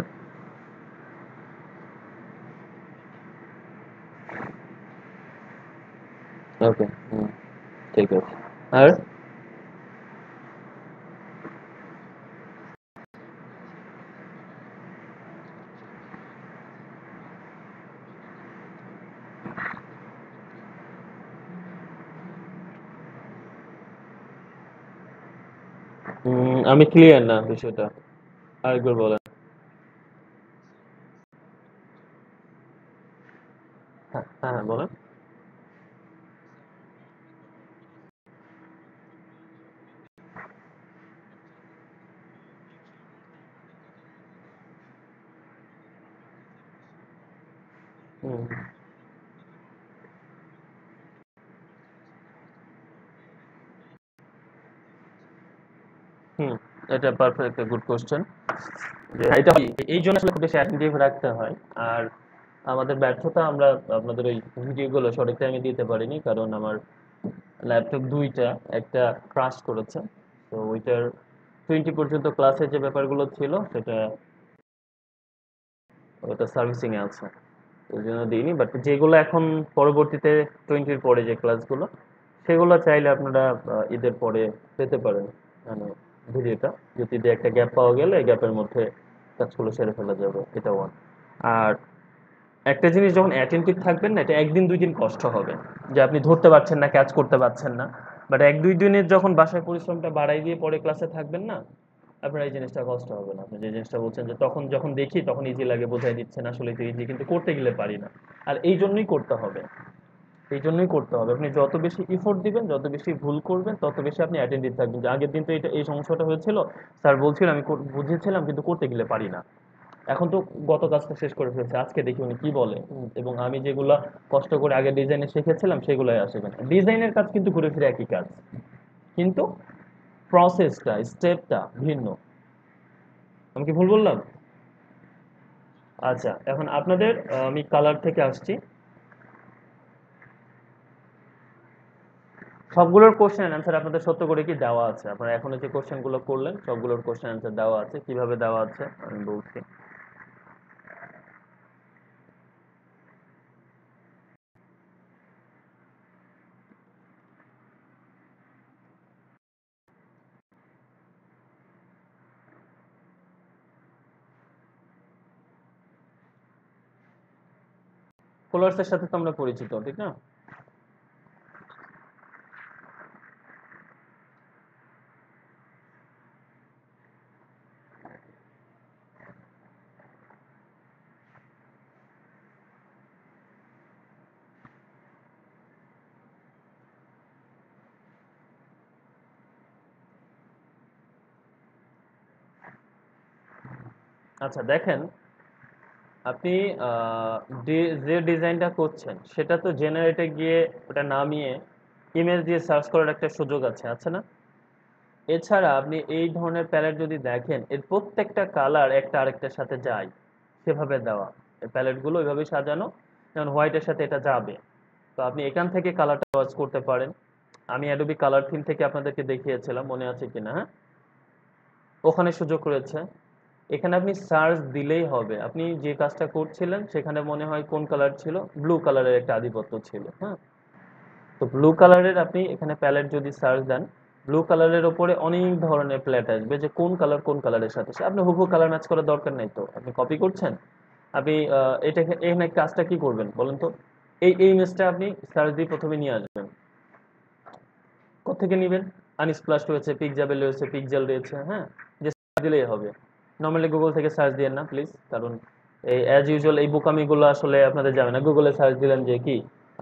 [SPEAKER 1] ওকে, ঠিক আছে। আর? আমি ক্লিয়ার না বিষয়টা, আরেকবার বলেন। হ্যাঁ হ্যাঁ হ্যাঁ, বলেন। হুম হুম, এটা পারফেক্ট একটা গুড কোশ্চেন। যে এটা এই জন্য আসলে খুব বেশি অ্যাটেন্টিভ রাখতে হয়। আর আমাদের ব্যর্থতা, আমরা আপনাদের ওই ভিডিওগুলো সঠিক টাইমে দিতে পারিনি, কারণ আমার ল্যাপটপ দুইটা, একটা ক্রাশ করেছে। তো ওইটার 20 পর্যন্ত ক্লাসের যে ব্যাপারগুলো ছিল সেটা ওটা সার্ভিসিং এ আছে, ওই জন্য দিইনি। বাট যেগুলো এখন পরবর্তীতে 20-র পরে যে ক্লাসগুলো, সেগুলো চাইলে আপনারা ঈদের পরে পেতে পারেন, মানে ভিডিওটা। যদি দিয়ে একটা গ্যাপ পাওয়া গেলে গ্যাপের মধ্যে কাজগুলো সেরে ফেলা যাবে, এটা ওয়ান। আর একটা জিনিস, যখন অ্যাটেন্টিভ থাকবেন না, এটা একদিন দুই দিন কষ্ট হবে, যে আপনি ধরতে পারছেন না, ক্যাচ করতে পারছেন না। বাট এক দুই দিনের যখন বাসায় পরিশ্রমটা বাড়াই দিয়ে পরে ক্লাসে থাকবেন না, আপনার এই জিনিসটা কষ্ট হবে না। আপনি যে জিনিসটা বলছেন যে তখন যখন দেখি তখন ইজি লাগে, বোঝাই দিচ্ছেন আসলে তো ইজি, কিন্তু করতে গেলে পারি না। আর এই জন্যই করতে হবে, এই জন্যই করতে হবে। আপনি যত বেশি ইফোর্ট দিবেন, যত বেশি ভুল করবেন, তত বেশি আপনি অ্যাটেন্টিভ থাকবেন। যে আগের দিন তো এটা এই সমস্যাটা হয়েছিল, স্যার বলছিল আমি বুঝেছিলাম কিন্তু করতে গেলে পারি না। এখন তো গত কাজটা শেষ করে ফেলছে, আজকে দেখি উনি কি বলে। এবং আমি যেগুলা কষ্ট করে আগে ডিজাইনে শিখেছিলাম সেগুলাই আসবে না। ডিজাইনের কাজ কিন্তু ঘুরে ফিরে একই কাজ, কিন্তু প্রসেসটা, স্টেপটা ভিন্ন। আমি কি ভুল বললাম? আচ্ছা, এখন আপনাদের আমি কালার থেকে আসছি। সবগুলোর কোশ্চেন অ্যান্সার আপনাদের সত্য করে কি দেওয়া আছে? আপনারা এখনো যে কোশ্চেন গুলো করলেন সবগুলোর কোশ্চেন অ্যান্সার দেওয়া আছে। কিভাবে দেওয়া আছে আমি বলছি। কোলার্স এর সাথে তো আমরা পরিচিত, ঠিক না? আচ্ছা দেখেন, আপনি আহ, যে ডিজাইনটা করছেন সেটা তো জেনারেটে গিয়ে ওটা নামিয়ে ইমেজ দিয়ে সার্চ করার একটা সুযোগ আছে, আছে না? এছাড়া আপনি এই ধরনের প্যালেট যদি দেখেন, এর প্রত্যেকটা কালার একটা আরেকটার সাথে যায়, সেভাবে দেওয়া। এই প্যালেটগুলো ওইভাবে সাজানো, যেমন হোয়াইটের সাথে এটা যাবে। তো আপনি এখান থেকে কালারটা চয়েস করতে পারেন। আমি অ্যাডোবি কালার থিম থেকে আপনাদেরকে দেখিয়েছিলাম, মনে আছে কিনা, হ্যাঁ? ওখানে সুযোগ রয়েছে। এখানে আপনি সার্চ দিলেই হবে। আপনি যে কাজটা করছিলেন সেখানে মনে হয় কোন কালার ছিল, ব্লু কালারের একটা আধিপত্য ছিল, হ্যাঁ? তো ব্লু কালারের আপনি এখানে প্যালেট যদি সার্চ দেন, ব্লু কালারের ওপরে অনেক ধরনের প্যালেট আসবে, যে কোন কালার কোন কালারের সাথে আপনি হুবহু কালার ম্যাচ করার দরকার নাই। তো আপনি কপি করছেন, আপনি এটা এখানে কাজটা কি করবেন বলেন তো? এই ইমেজটা আপনি সার্চ দিয়ে প্রথমে নিয়ে আসবেন। কোত্থেকে নিবেন? আনস্প্লাশ রয়েছে, পিক্সাবেল রয়েছে, পিক্সেল রয়েছে, হ্যাঁ? যে সার্চ দিলেই হবে। নর্মালি গুগল থেকে সার্চ দিয়েন না প্লিজ, কারণ এই অ্যাজ ইউজুয়াল এই বোকামিগুলো আসলে আপনাদের যাবে না। গুগলে সার্চ দিলেন যে কি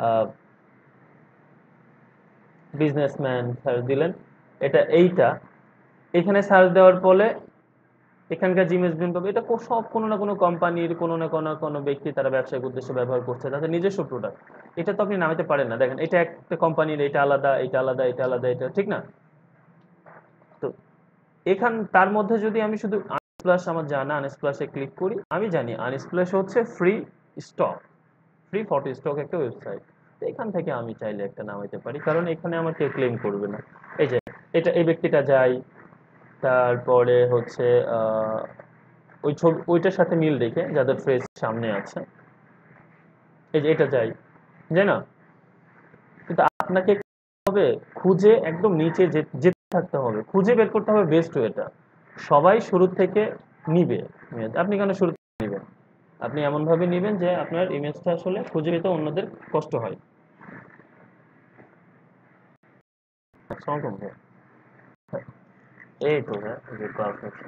[SPEAKER 1] বিজনেসম্যান, সার্চ দিলেন এটা এইটা, এখানে সার্চ দেওয়ার ফলে এখানকার যে ইমেজ পাবে, এটা সব কোনো না কোনো কোম্পানির, কোনো না কোনো কোনো ব্যক্তি তারা ব্যবসায়িক উদ্দেশ্যে ব্যবহার করছে, তাদের নিজস্ব প্রোডাক্ট। এটা তো আপনি নামাতে পারেন না। দেখেন, এটা একটা কোম্পানির, এটা আলাদা, এটা আলাদা, এটা আলাদা, এটা ঠিক না? তো তার মধ্যে যদি আমি শুধু আনস্প্লাশ, আমার জানা আনস্প্লাশে ক্লিক করি, আমি জানি আনস্প্লাশ হচ্ছে free stock, free photo stock একটা ওয়েবসাইট। তো এখান থেকে আমি চাইলে একটা নামাইতে পারি, কারণ এখানে আমার কেউ ক্লেম করবে না। এই যে এটা, এই ব্যক্তিটা যাই, তারপরে হচ্ছে আহ, ওই ছবি ওইটার সাথে মিল রেখে যাদের ফেস সামনে আছে, এই যে এটা যাই, যাই না? কিন্তু আপনাকে কি হবে, খুঁজে একদম নিচে যেতে থাকতে হবে, খুঁজে বের করতে হবে বেস্ট ওয়েটা। সবাই শুরু থেকে নিবে image, আপনি কেন শুরু থেকে নিবেন? আপনি এমন ভাবে নিবেন যে আপনার ইমেজটা আসলে খুঁজে পেতে অন্যদের কষ্ট হয়। আসসালামু আলাইকুম ভাইয়া। এই তো হ্যাঁ, যে ক্লাস হচ্ছে।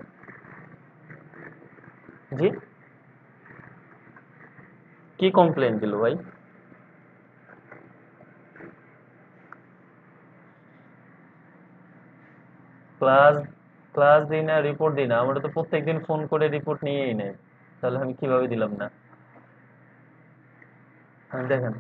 [SPEAKER 1] জি, কি কমপ্লেন দিল ভাই? ক্লাস ক্লাস দিই না, রিপোর্ট দিই না, আমরা তো প্রত্যেকদিন ফোন করে রিপোর্ট নিয়েই নেই। তাহলে আমি কিভাবে দিলাম না? দেখেন।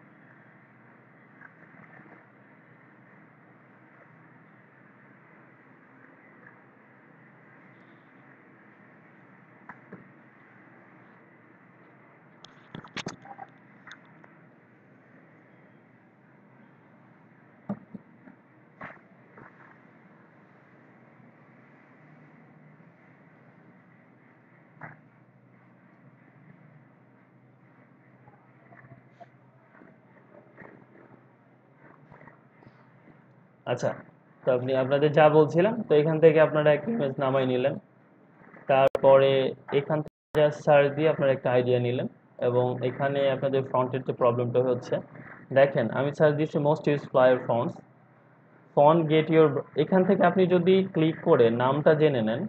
[SPEAKER 1] আচ্ছা, তো আপনি আপনাদের যা বলছিলাম, তো এখান থেকে আপনারা একটা ইমেজ নামাই নিলেন। তারপরে এখান থেকে জাস্ট সার্চ দিয়ে আপনারা একটা আইডিয়া নিলেন। এবং এখানে আপনাদের ফন্টের যে প্রবলেমটা হচ্ছে, দেখেন আমি সার্চ দিচ্ছি most use flyer fonts, font get your. এখান থেকে আপনি যদি ক্লিক করে নামটা জেনে নেন।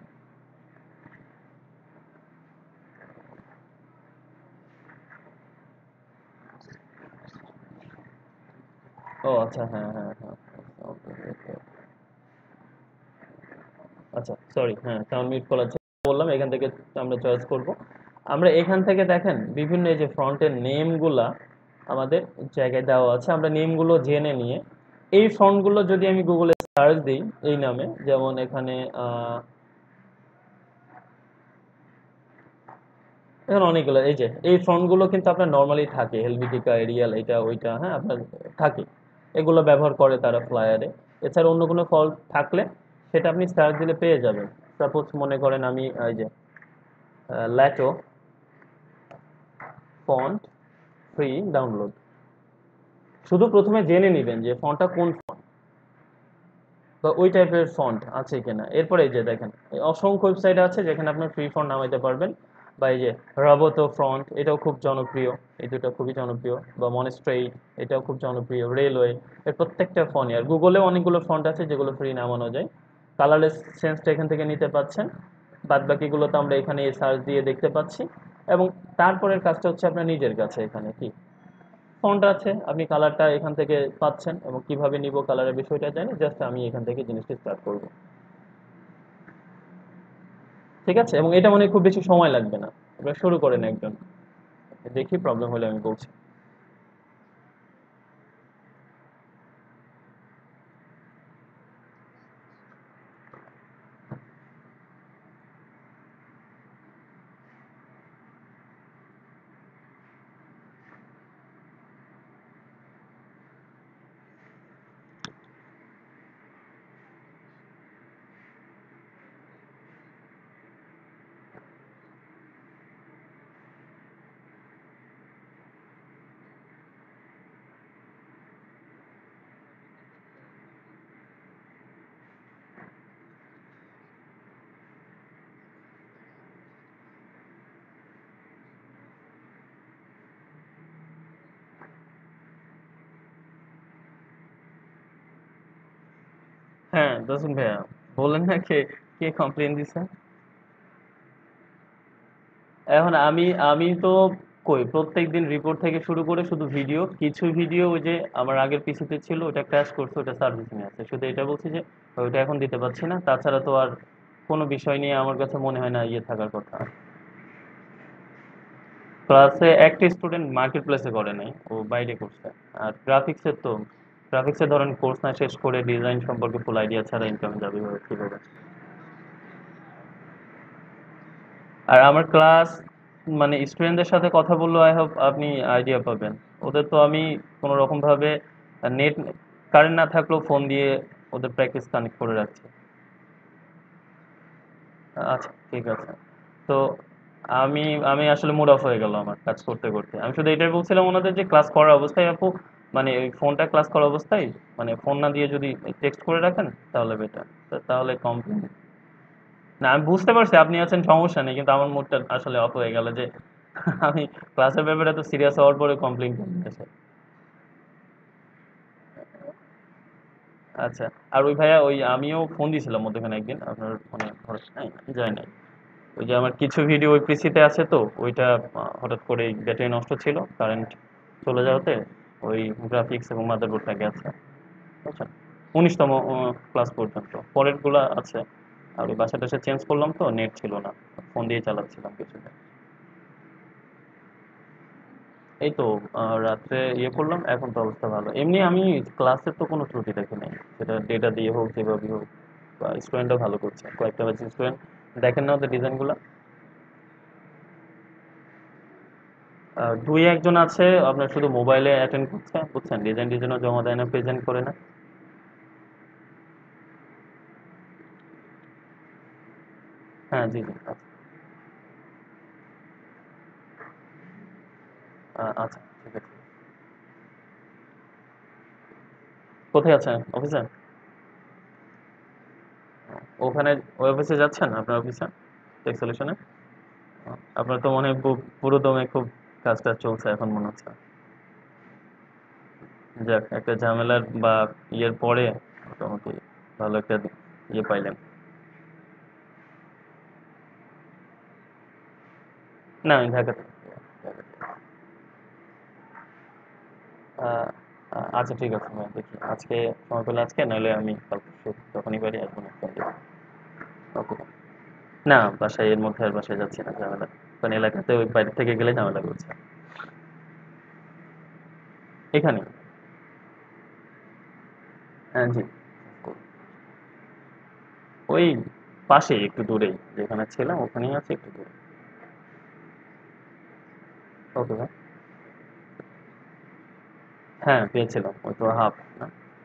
[SPEAKER 1] ও আচ্ছা, হ্যাঁ হ্যাঁ হ্যাঁ। ওকে ওকে। আচ্ছা সরি, হ্যাঁ সাউন্ড মিউট করা ছিল। বললাম এখান থেকে আমরা চয়েস করব। আমরা এখান থেকে দেখেন বিভিন্ন এই যে ফন্টের নেমগুলা আমাদের জায়গায় দেওয়া আছে, আমরা নেমগুলো জেনে নিয়ে এই ফন্টগুলো যদি আমি গুগলে সার্চ দিই এই নামে, যেমন এখানে এখন অনেকগুলো এই যে এই ফন্টগুলো কিন্তু আপনার নর্মালি থাকে, হেলভিটিকা, এরিয়াল, এটা ওইটা, হ্যাঁ আপনার থাকে। এগুলো ব্যবহার করে তারা ফ্লায়ারে। এছাড়া অন্য কোনো ফল্ট থাকলে সেটা আপনি সার্চ দিলে পেয়ে যাবেন। সাপোজ মনে করেন আমি এই যে ল্যাটো ফন্ট ফ্রি ডাউনলোড, শুধু প্রথমে জেনে নেবেন যে ফন্টটা কোন ফন্ট বা ওই টাইপের ফন্ট আছে কিনা। এরপরে এই যে দেখেন এই অসংখ্য ওয়েবসাইট আছে যেখানে আপনার ফ্রি ফন্ট নামাইতে পারবেন। বা এই যে রবতো ফ্রন্ট, এটাও খুব জনপ্রিয়। এই দুটো খুবই জনপ্রিয়। বা মনস্ট্রেইট, এটাও খুব জনপ্রিয়। রেলওয়ে, এর প্রত্যেকটা ফন্ট, আর গুগলেও অনেকগুলো ফন্ট আছে যেগুলো ফ্রি নামানো যায়। কালারলেস সেন্সটা এখান থেকে নিতে পাচ্ছেন। বাদ বাকিগুলো তো আমরা এখানে সার্চ দিয়ে দেখতে পাচ্ছি। এবং তারপরের কাজটা হচ্ছে আপনার নিজের কাছে, এখানে কি ফন্ট আছে আপনি কালারটা এখান থেকে পাচ্ছেন। এবং কিভাবে নিব কালারের বিষয়টা জানি, জাস্ট আমি এখান থেকে জিনিসটা স্টার্ট করব। ঠিক আছে, এবং এটা মানে খুব বেশি সময় লাগবে না। এবার শুরু করেন একজন, দেখি প্রবলেম হলে আমি বলছি। হ্যাঁ দর্শন ভাইয়া, বলেন না কে কে কমপ্লেন দিছে। এখন আমি আমি তো কই প্রত্যেকদিন রিপোর্ট থেকে শুরু করে শুধু ভিডিও, কিছু ভিডিও ওই যে আমার আগের পিসিতে ছিল ওটা ক্র্যাশ করছে, ওটা সার্ভিসিং আছে, শুধু এটা বলছি যে ওইটা এখন দিতে পারছি না। তাছাড়া তো আর কোনো বিষয় নিয়ে আমার কাছে মনে হয় না ইয়ে থাকার কথা। ক্লাসে একটা স্টুডেন্ট মার্কেট প্লেসে করে নাই, ও বাইরে করছে। আর গ্রাফিক্সের তো, গ্রাফিক্সে ধরেন কোর্স না শেষ করে ডিজাইন সম্পর্কে ফুল আইডিয়া ছাড়া ইনকাম যাবে কিভাবে? আর আমার ক্লাস মানে স্টুডেন্টদের সাথে কথা বললে আই হোপ আপনি আইডিয়া পাবেন। ওদের তো আমি কোনো রকম ভাবে নেট কারেন্ট না থাকলেও ফোন দিয়ে ওদের প্র্যাকটিস কানেক্ট করে রাখছি। আচ্ছা ঠিক আছে। তো আমি আমি আসলে মুড অফ হয়ে গেল আমার কাজ করতে করতে। আমি শুধু এটাই বলছিলাম ওনাদের যে ক্লাস করার অবস্থায় আপু, মানে ওই ফোনটা ক্লাস করার অবস্থায় মানে ফোন না দিয়ে যদি টেক্সট করে রাখেন তাহলে বেটার। তাহলে কমপ্লেন। না আমি বুঝতে পারছি আপনি আছেন, সমস্যা নেই, কিন্তু আমার মুডটা আসলে অফ হয়ে গেল যে আমি ক্লাসের ব্যাপারে তো সিরিয়াস হওয়ার পরে কমপ্লেন করতে এসে। আচ্ছা। আর ওই ভাইয়া ওই আমিও ফোন দিয়েছিলাম মধ্যখানে একদিন আপনার ফোনে নাই যায় নাই। ওই যে আমার কিছু ভিডিও ওই পিসিতে আছে তো ওইটা হঠাৎ করে ব্যাটারি নষ্ট ছিল কারেন্ট চলে যাওয়াতে ওই গ্রাফিক্স এবং মাদারবোর্ডটা গেছে বুঝছেন। 19তম ক্লাস পর্যন্ত পরের গুলা আছে। আর ওই বাসা টাসা চেঞ্জ করলাম তো নেট ছিল না, ফোন দিয়ে চালাচ্ছিলাম কিছুটা। এই তো রাত্রে ইয়ে করলাম, এখন তো অবস্থা ভালো। এমনি আমি ক্লাসের তো কোনো ত্রুটি দেখি নাই, সেটা ডেটা দিয়ে হোক যেভাবে হোক। বা স্টুডেন্টও ভালো করছে, কয়েকটা ব্যাচের স্টুডেন্ট দেখেন না ওদের ডিজাইনগুলো। দুই একজন আছে আপনার শুধু মোবাইলে অ্যাটেন্ড করছে বুঝছেন, ডিজাইন ডিজাইনও জমা দেয় না, প্রেজেন্ট করে না। হ্যাঁ জি জি আচ্ছা। আচ্ছা ঠিক আছে। কোথায় আছেন, অফিসে? ওখানে ওই অফিসে যাচ্ছেন, আপনার অফিসে টেক সলিউশনে? আপনার তো মনে হয় পুরো দমে খুব কাজ টাজ চলছে এখন মনে হচ্ছে। যাক, একটা ঝামেলার বা ইয়ের পরে মোটামুটি ভালো একটা ইয়ে পাইলেন। না আমি ঢাকাতে। আহ, আচ্ছা ঠিক আছে, আমি দেখি আজকে সময় পেলে আজকে, নাহলে আমি কাল পরশু যখনই পারি আসবো না ফোন দেবো। ওকে। না বাসায় এর মধ্যে আর বাসায় যাচ্ছি না, ঝামেলা। কারণ এলাকাতে ওই বাইরে থেকে গেলে ঝামেলা করছে। এখানে। হ্যাঁ জি। ওই পাশে একটু দূরেই, যেখানে ছিলাম ওখানেই আছে একটু দূরে। ওকে ভাই। হ্যাঁ পেয়েছিলাম, ওই তো হাফ না।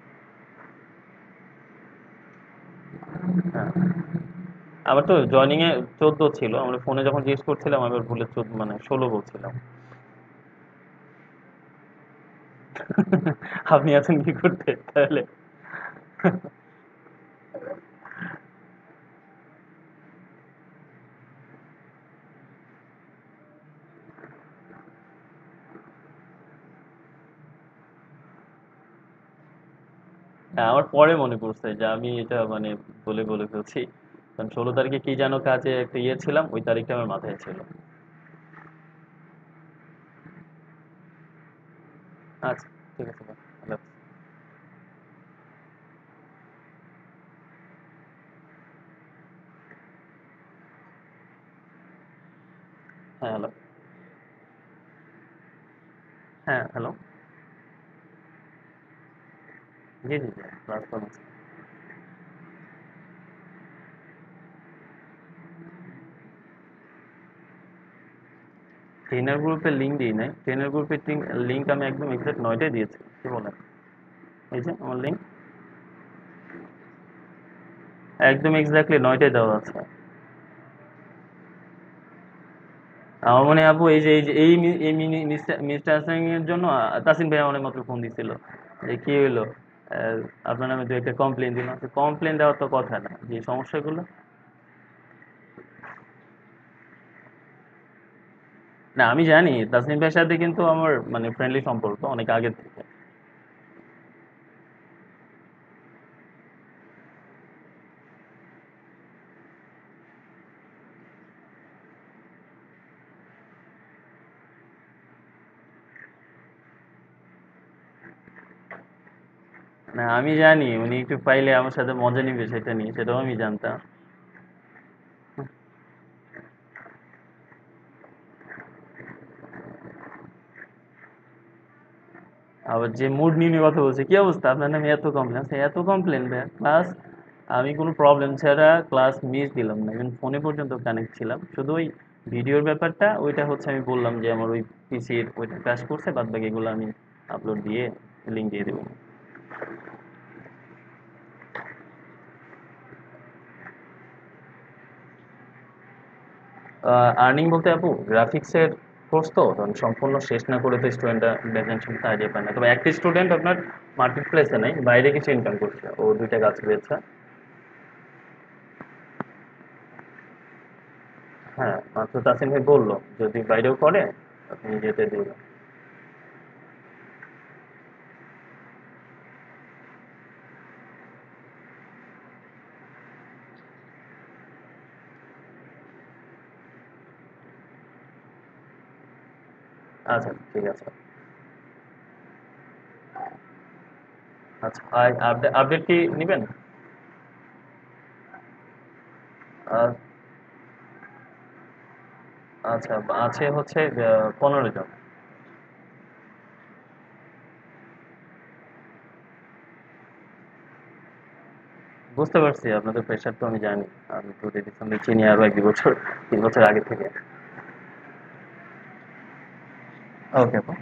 [SPEAKER 1] হ্যাঁ। আবার তো জয়নিং এ 14 ছিল, আমরা ফোনে যখন জিজ্ঞেস করছিলাম আবার ভুলে 14 মানে 16 বলছিলাম। আপনি আছেন কি করতে তাহলে? হ্যাঁ, আমার পরে মনে পড়ছে যে আমি এটা মানে বলে বলে ফেলছি। কারণ 16 তারিখে কি যেন কাজে একটা ইয়ে ছিলাম, ওই তারিখটা আমার মাথায় ছিল। আচ্ছা ঠিক আছে ভাই, আল্লাহ হাফেজ। হ্যাঁ হ্যালো। হ্যাঁ হ্যালো। জি জি জি, ক্লাস করছি। ট্রেনার গ্রুপের লিঙ্ক দিই নাই, ট্রেনার গ্রুপের লিঙ্ক আমি একদম এক্সাক্ট 9টায় দিয়েছি, কি বলেন? এই যে আমার লিঙ্ক একদম এক্স্যাক্টলি 9টায় দেওয়া আছে। আমার মনে হয় আপু এই যে এই মিস্টার হাসান এর জন্য তাসিন ভাই আমার মাত্র ফোন দিছিল যে কি হইলো, আপনার নামে দু একটা কমপ্লেন দিলাম। কমপ্লেন দেওয়ার তো কথা না, যে সমস্যাগুলো। না আমি জানি তাসনিম ভাইয়ের সাথে কিন্তু আমার মানে ফ্রেন্ডলি সম্পর্ক অনেক আগের থেকে। না আমি জানি উনি একটু পাইলে আমার সাথে মজা নিবে, সেটা নিয়ে সেটাও আমি জানতাম। আবার যে মুড নিয়ে কথা বলছে, কি অবস্থা আপনার নামে এত কমপ্লেন, এত কমপ্লেন ভাইয়া ক্লাস, আমি কোনো প্রবলেম ছাড়া ক্লাস মিস দিলাম না, ইভেন ফোনে পর্যন্ত কানেক্ট ছিলাম। শুধু ওই ভিডিওর ব্যাপারটা ওইটা হচ্ছে আমি বললাম যে আমার ওই পিসির ওইটা ক্র্যাশ করছে, বাদ বাকি এগুলো আমি আপলোড দিয়ে লিঙ্ক দিয়ে দেবো। আর্নিং বলতে আপু গ্রাফিক্সের কোর্স তো তখন সম্পূর্ণ শেষ না করে তো স্টুডেন্টরা বেতন আইডিয়া পায় না। তবে একটা স্টুডেন্ট আপনার মার্কেট প্লেসে নাই, বাইরে কিছু ইনকাম করছে, ও দুইটা কাজ পেয়েছে। হ্যাঁ মাত্র তাসিম ভাই বললো যদি বাইরেও করে আপনি যেতে দিবেন। আচ্ছা ঠিক আছে। আচ্ছা আর আপডেট কি নিবেন? আহ, আচ্ছা আছে হচ্ছে 15 জন। বুঝতে পারছি আপনাদের প্রেশার তো আমি জানি। আমি তো রেডিসনকে চিনি আরো 1 2 বছর, 3 বছর আগে থেকে। ওকে আপু।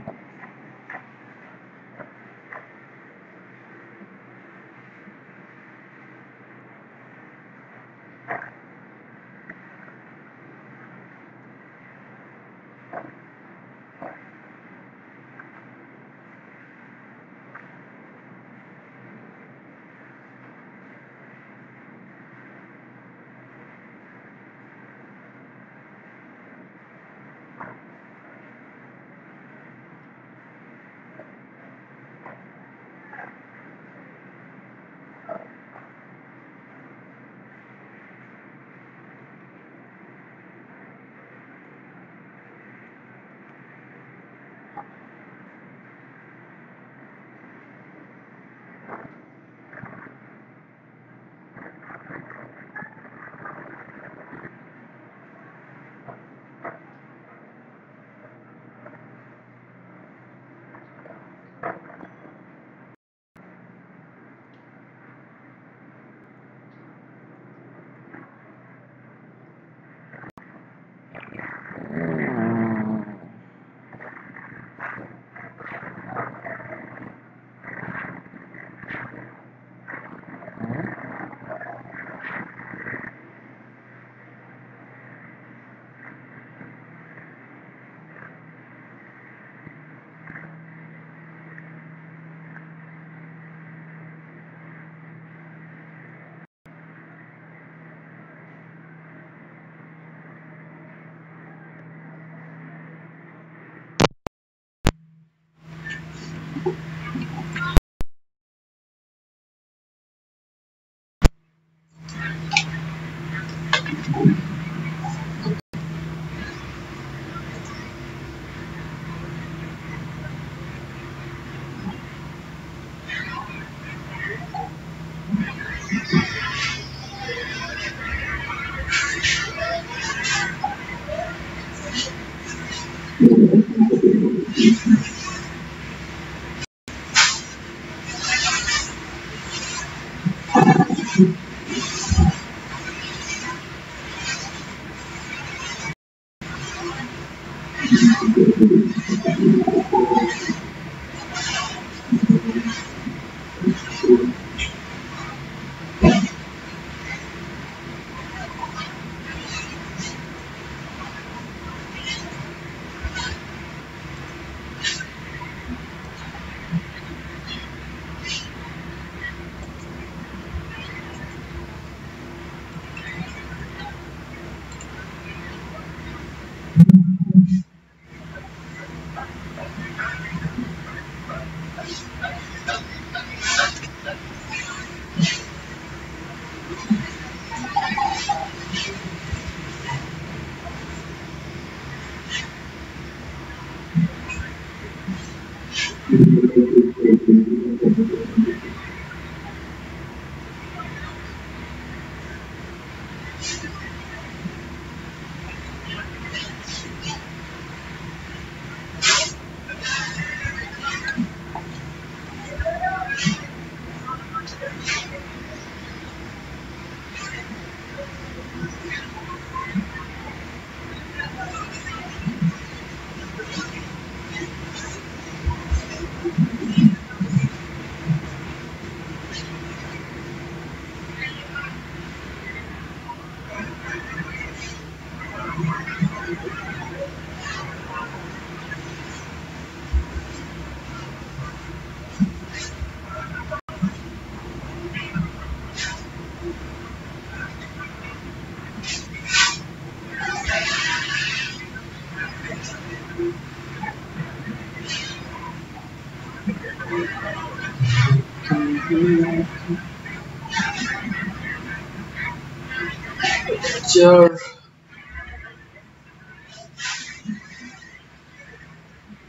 [SPEAKER 2] Sure.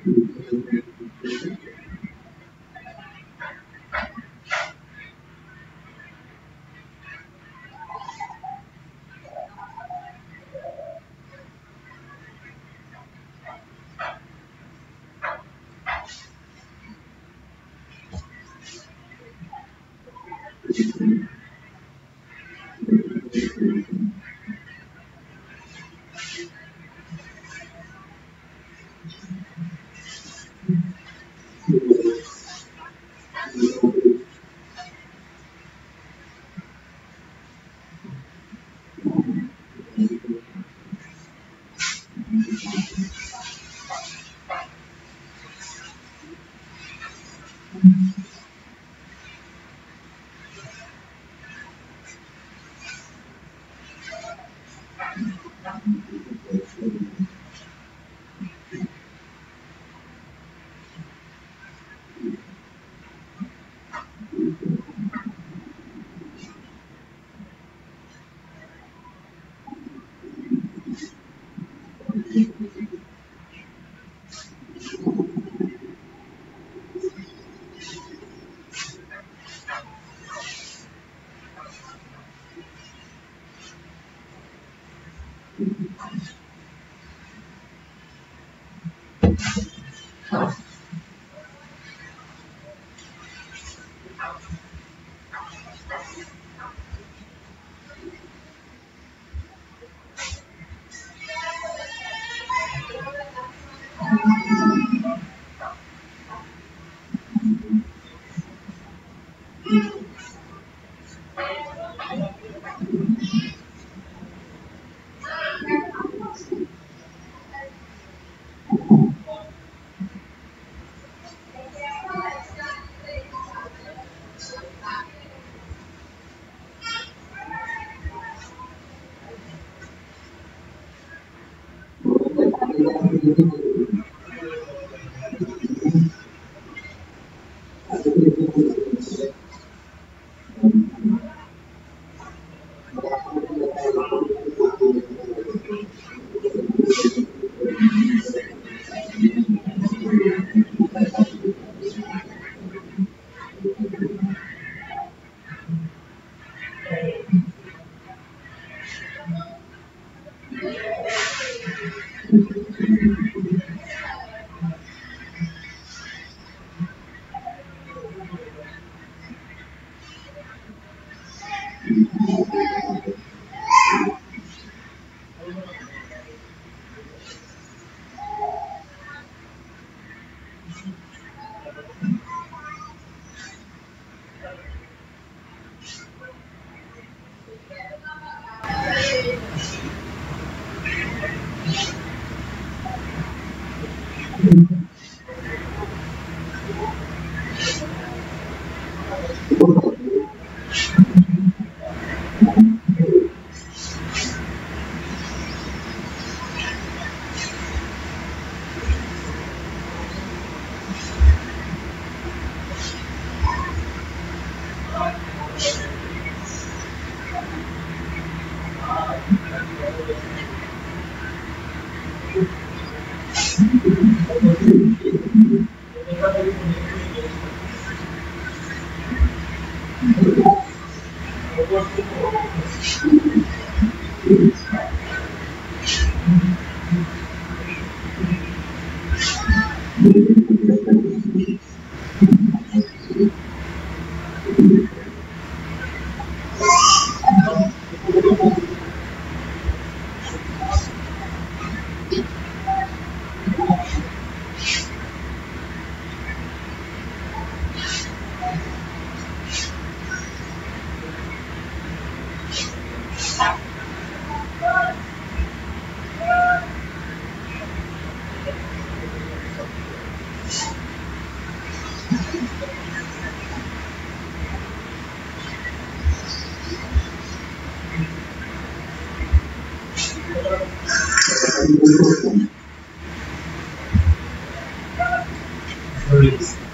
[SPEAKER 2] Release.